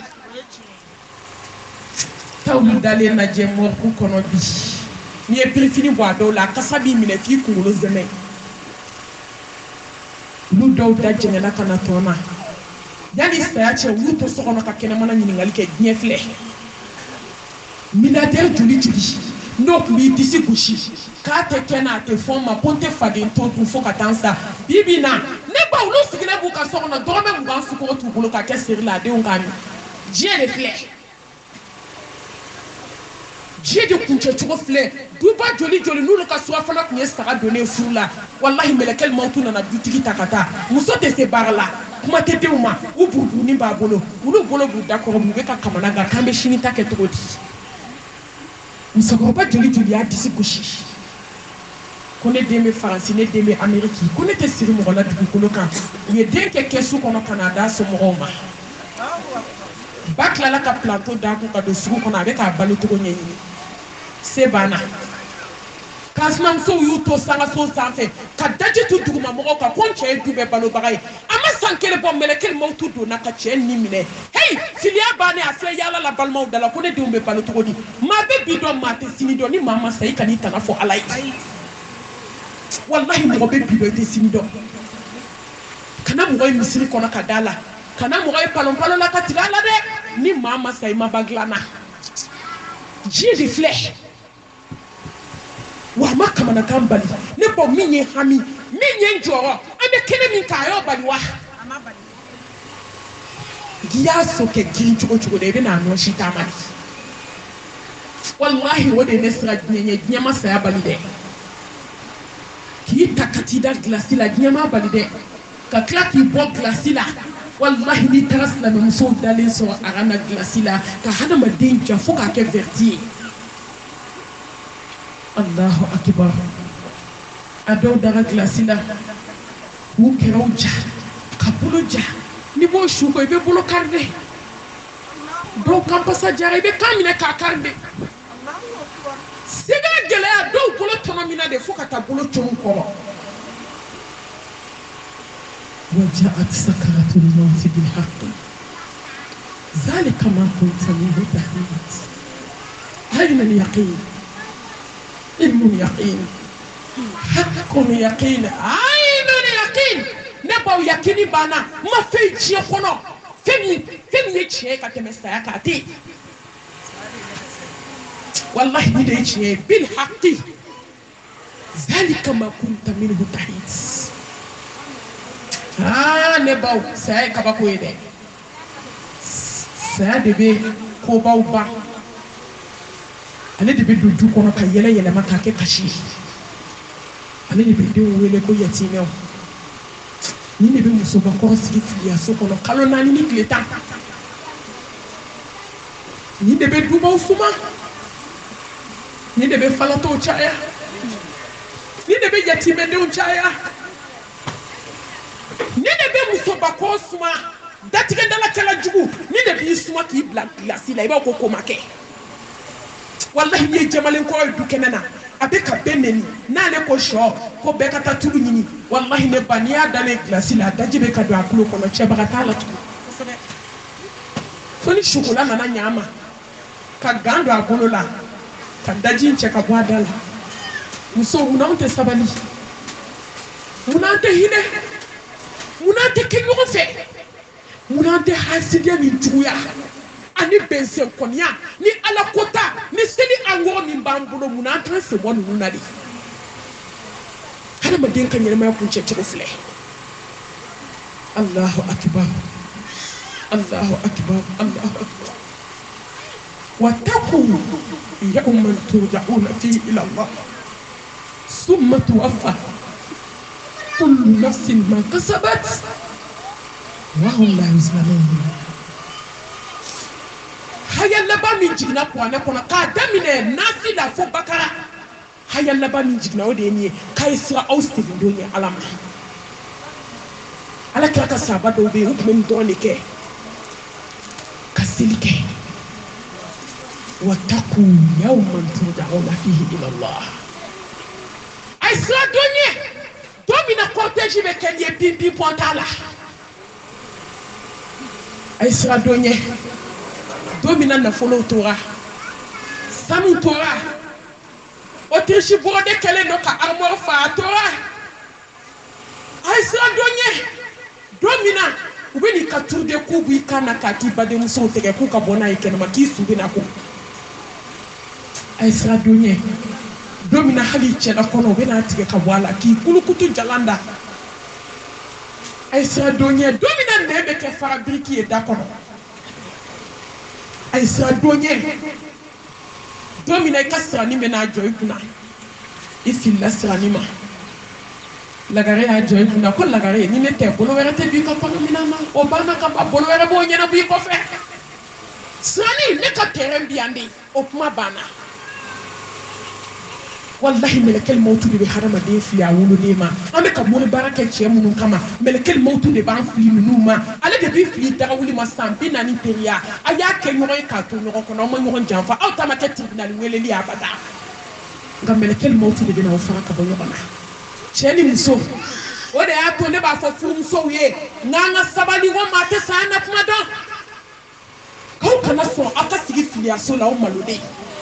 t'olu dalen lajɛ mɔriku kɔnɔ bi n'i ye birifini bɔ a dɔw la a kasa b'i minɛ f'i kunkolo zɛmɛ olu dɔw da jɛngɛna ka na tɔn na yanni saya cɛ olu to so kɔnɔ ka kɛnɛmana ɲininkali kɛ diɲɛ filɛ milliardaire joli joli n'o tun b'i disi gosi k'a tɛ kɛnɛ a tɛ fɔn ma ko n tɛ faden to dun fo ka taa n sa bi bi in na ne ba olu sigilen b'u ka so kɔnɔ dɔrɔmɛ 20 sukoro t'u bolo ka kɛ seri la a denw k'a min diɲɛ de filɛ diɲɛ de kuncɛ cogo filɛ duba joli joli n'olu ka surafana tun ye saga donnen furu la walahi mɛlɛkɛli mawutu nana dutigi ta ka taa muso tɛ se baara la kuma tɛ denw ma u buruburunin b'a bolo olu bolo b'u da kɔrɔ u bɛ ka kamana gan k'an bɛ sini ta kɛ cogo di musokɔrɔba joli joli y'a disi gosi ko ne den bɛ faransi ne den bɛ ameriki ko ne tɛ siri mɔgɔ la dugukolo kan u ye den kɛ kɛsu kɔnɔ ka n'a d'a somɔgɔw ma ba tilala ka plateau d'a kun ka don sugu kɔnɔ a bɛ k'a balo cogo ɲɛɲini se banna k'a sinamusow y'u to sangaso sanfɛ ka daji tu dugumamɔgɔw kan ko n cɛ ye du bɛɛ balobaga ye a ma san kelen bɔ mɛlɛkɛli mawutu donna ka cɛ ni minɛ heyi filiya bannen a filɛ yaala la balimaw da la ko ne denw bɛ balo cogo di maa bɛ bi dɔn maa tɛ sini dɔn ni maa ma sa i kan'i tanga fɔ ala ye walahi mɔgɔ bɛ bi dɔn i tɛ sini dɔn kana mɔgɔ ye misiri kɔnɔ ka da la kana mɔgɔ ye palon la ka tigɛ a la dɛ ni maa ma sa i ma ba dilan na diɲɛ de filɛ wa a ma kamanakan bali ne bɔ min ye hami min ye n jɔyɔrɔ an bɛ kɛnɛ min kan a y'o bali wa n'i y'a so kɛ girin cogo cogo de i bɛ n'a ɲɔsi taama de walahi o de ye ne sira diɲɛ ɲɛ diɲɛ ma saya bali dɛ k'i ta ka t'i da gilasi la diɲɛ ma bali dɛ ka tila k'i bɔ gilasi la walahi n'i taara silamɛmusow dalen sɔrɔ a ka na gilasi la ka hadamaden ja fo k'a kɛ verti ye Allahu akibar a dɔw daga gilasi la k'u kɛraw ja ka bolo ja n'i b'o su kɔ i bɛ bolo kari dɛ dɔw kan pasa jara i bɛ kan minɛ k'a kari dɛ sega gɛlɛya dɔw bolo tɔnɔ min na de fo ka taa bolo cɔmu kɔrɔ وجاءت سكرة الموت بالحق ذلك ما كنت منه تحيد أين اليقين علم يقين حق يقين عين اليقين نبو يقين بانا ما في شيء خنا فمي شيء كتم ساكاتي والله بدي شيء بالحق ذلك ما كنت منه تحيد ne baw saya ye kabako ye dɛ saya de bɛ kobaw ban ale de bɛ don du kɔnɔ ka yɛlɛ yɛlɛma k'a kɛ kasi ye ale de bɛ denw wele ko yatimɛw ni de bɛ musobakɔrɔ sigi filiyaso kɔnɔ kalo 4 ni tile 10 ni de bɛ dubaw suma ni de bɛ falatɔw caya ni de bɛ yatimɛdenw caya ni de bɛ musobakɔrɔ suma datigɛdalakɛla jugu ni de b'i suma k'i bila gilasi la i b'a fɔ ko ma kɛ walahi n'i ye jamalenkɔrɔ ye du kɛnɛ na a bɛ ka bɛɛ nɛni n'ale ko sɔ ko bɛɛ ka taa tulu ɲini walahi ne ba n'i y'a dalen gilasi la a daji bɛ ka don a tulo kɔnɔ cɛbaga t'a la tugun fo ni sukola nana ɲa a ma ka gan don a bolo la ka daji in cɛ ka bɔ a da la musow munna anw tɛ sabali munna an tɛ hinɛ munna an tɛ kɛ ɲɔgɔn fɛ munna an tɛ hasidiya ni juguya ani bɛnsɛnkɔniya ni ala kota ni seli angɔrɔ min b'an bolo munna an t'an sen bɔ ninnu na de hadamaden ka ɲɛnamaya kuncɛ cogo filɛ Allahu akibar Allahu akibar Allahu akibar wattaqu yawman turja'una fihi ila Allah summa tuwaffa kullu nafsin ma kasabat wa hum la yuzlamun haya laban min jigina kuranɛ kɔnɔ k'a daminɛ nasi la fo bakara haya laban min jigina o de ye nin ye k'a ye sira aw segindon ye ala ma ala kira ka sahaba dɔw bɛ yen u tun bɛ nin dɔrɔn de kɛ ka seli kɛ wattaqu yawman turja'una fihi ila Allah a ye sira dɔn ye don mina cortège be kenye pipi pontala ay sira donye domina na folo tora sanu tora otishi borde kele no ka armor fa tora ay sira donye domina ubeni ka tour de kubu ikana ka ti bade muso tege ku ka bona ikene ma ki subi na ko ay sira donye domina hali chela kono bena tige ka wala ki kulukutu jalanda ay sira donye domina nebe ke fabriki e dakono ay sira donye domina ka sira ni mena joy kuna ifilla sira ni ma lagare a joy kuna ko lagare ni ne te bolo wera te bi ka pa mina ma o bana ka ba bolo wera bo nyana bi ko fe sani ne ka terem bi andi o kuma bana wallahi melekel mautu de harama de fi awulu de ma ambe ka mo baraka che munu kama melekel mautu de ban fi munu ma ale de bi fi daga wuli ma sampi na ni peria aya ke nyoro ka to nyoro ko no mo nyoro janfa awta ke tribunal weleli abada ngam melekel mautu de na o fara ka bo nyoro na cheni muso o de ato ne ba fo fu muso ye nganga sabali wo ma te sa na kuma don ko kana so aka sigi filiaso la o malode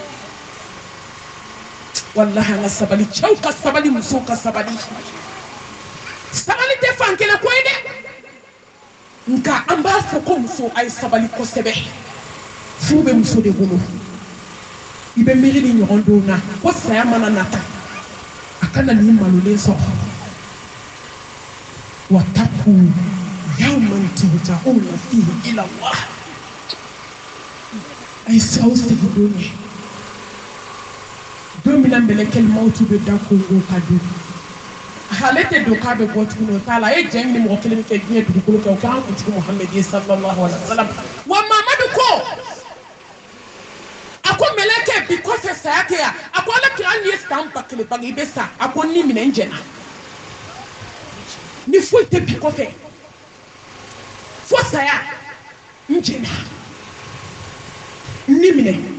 wallahi nga sabali chaw ka sabali muso ka sabali te fankele ko ide nka amba fo ko muso ay sabali ko sebe fu be muso de bolo ibe miri ni nyondo na ko saya mana nata akana ni malule so wataku yawman turja'una fihi ila Allah ay sawsi gudonye domina melekel mautu be dakongo kadu halete do ka be botu no tala e jenni mo kelemi ke gnie du ko ko kan ko Muhammad sallallahu alaihi wasallam wa mamadu ko ako meleke bi ko se sayake ya ako la kiran ni stampa kele bangi be sa ako ni mina njena ni fuite bi ko fe fo saya njena ni mina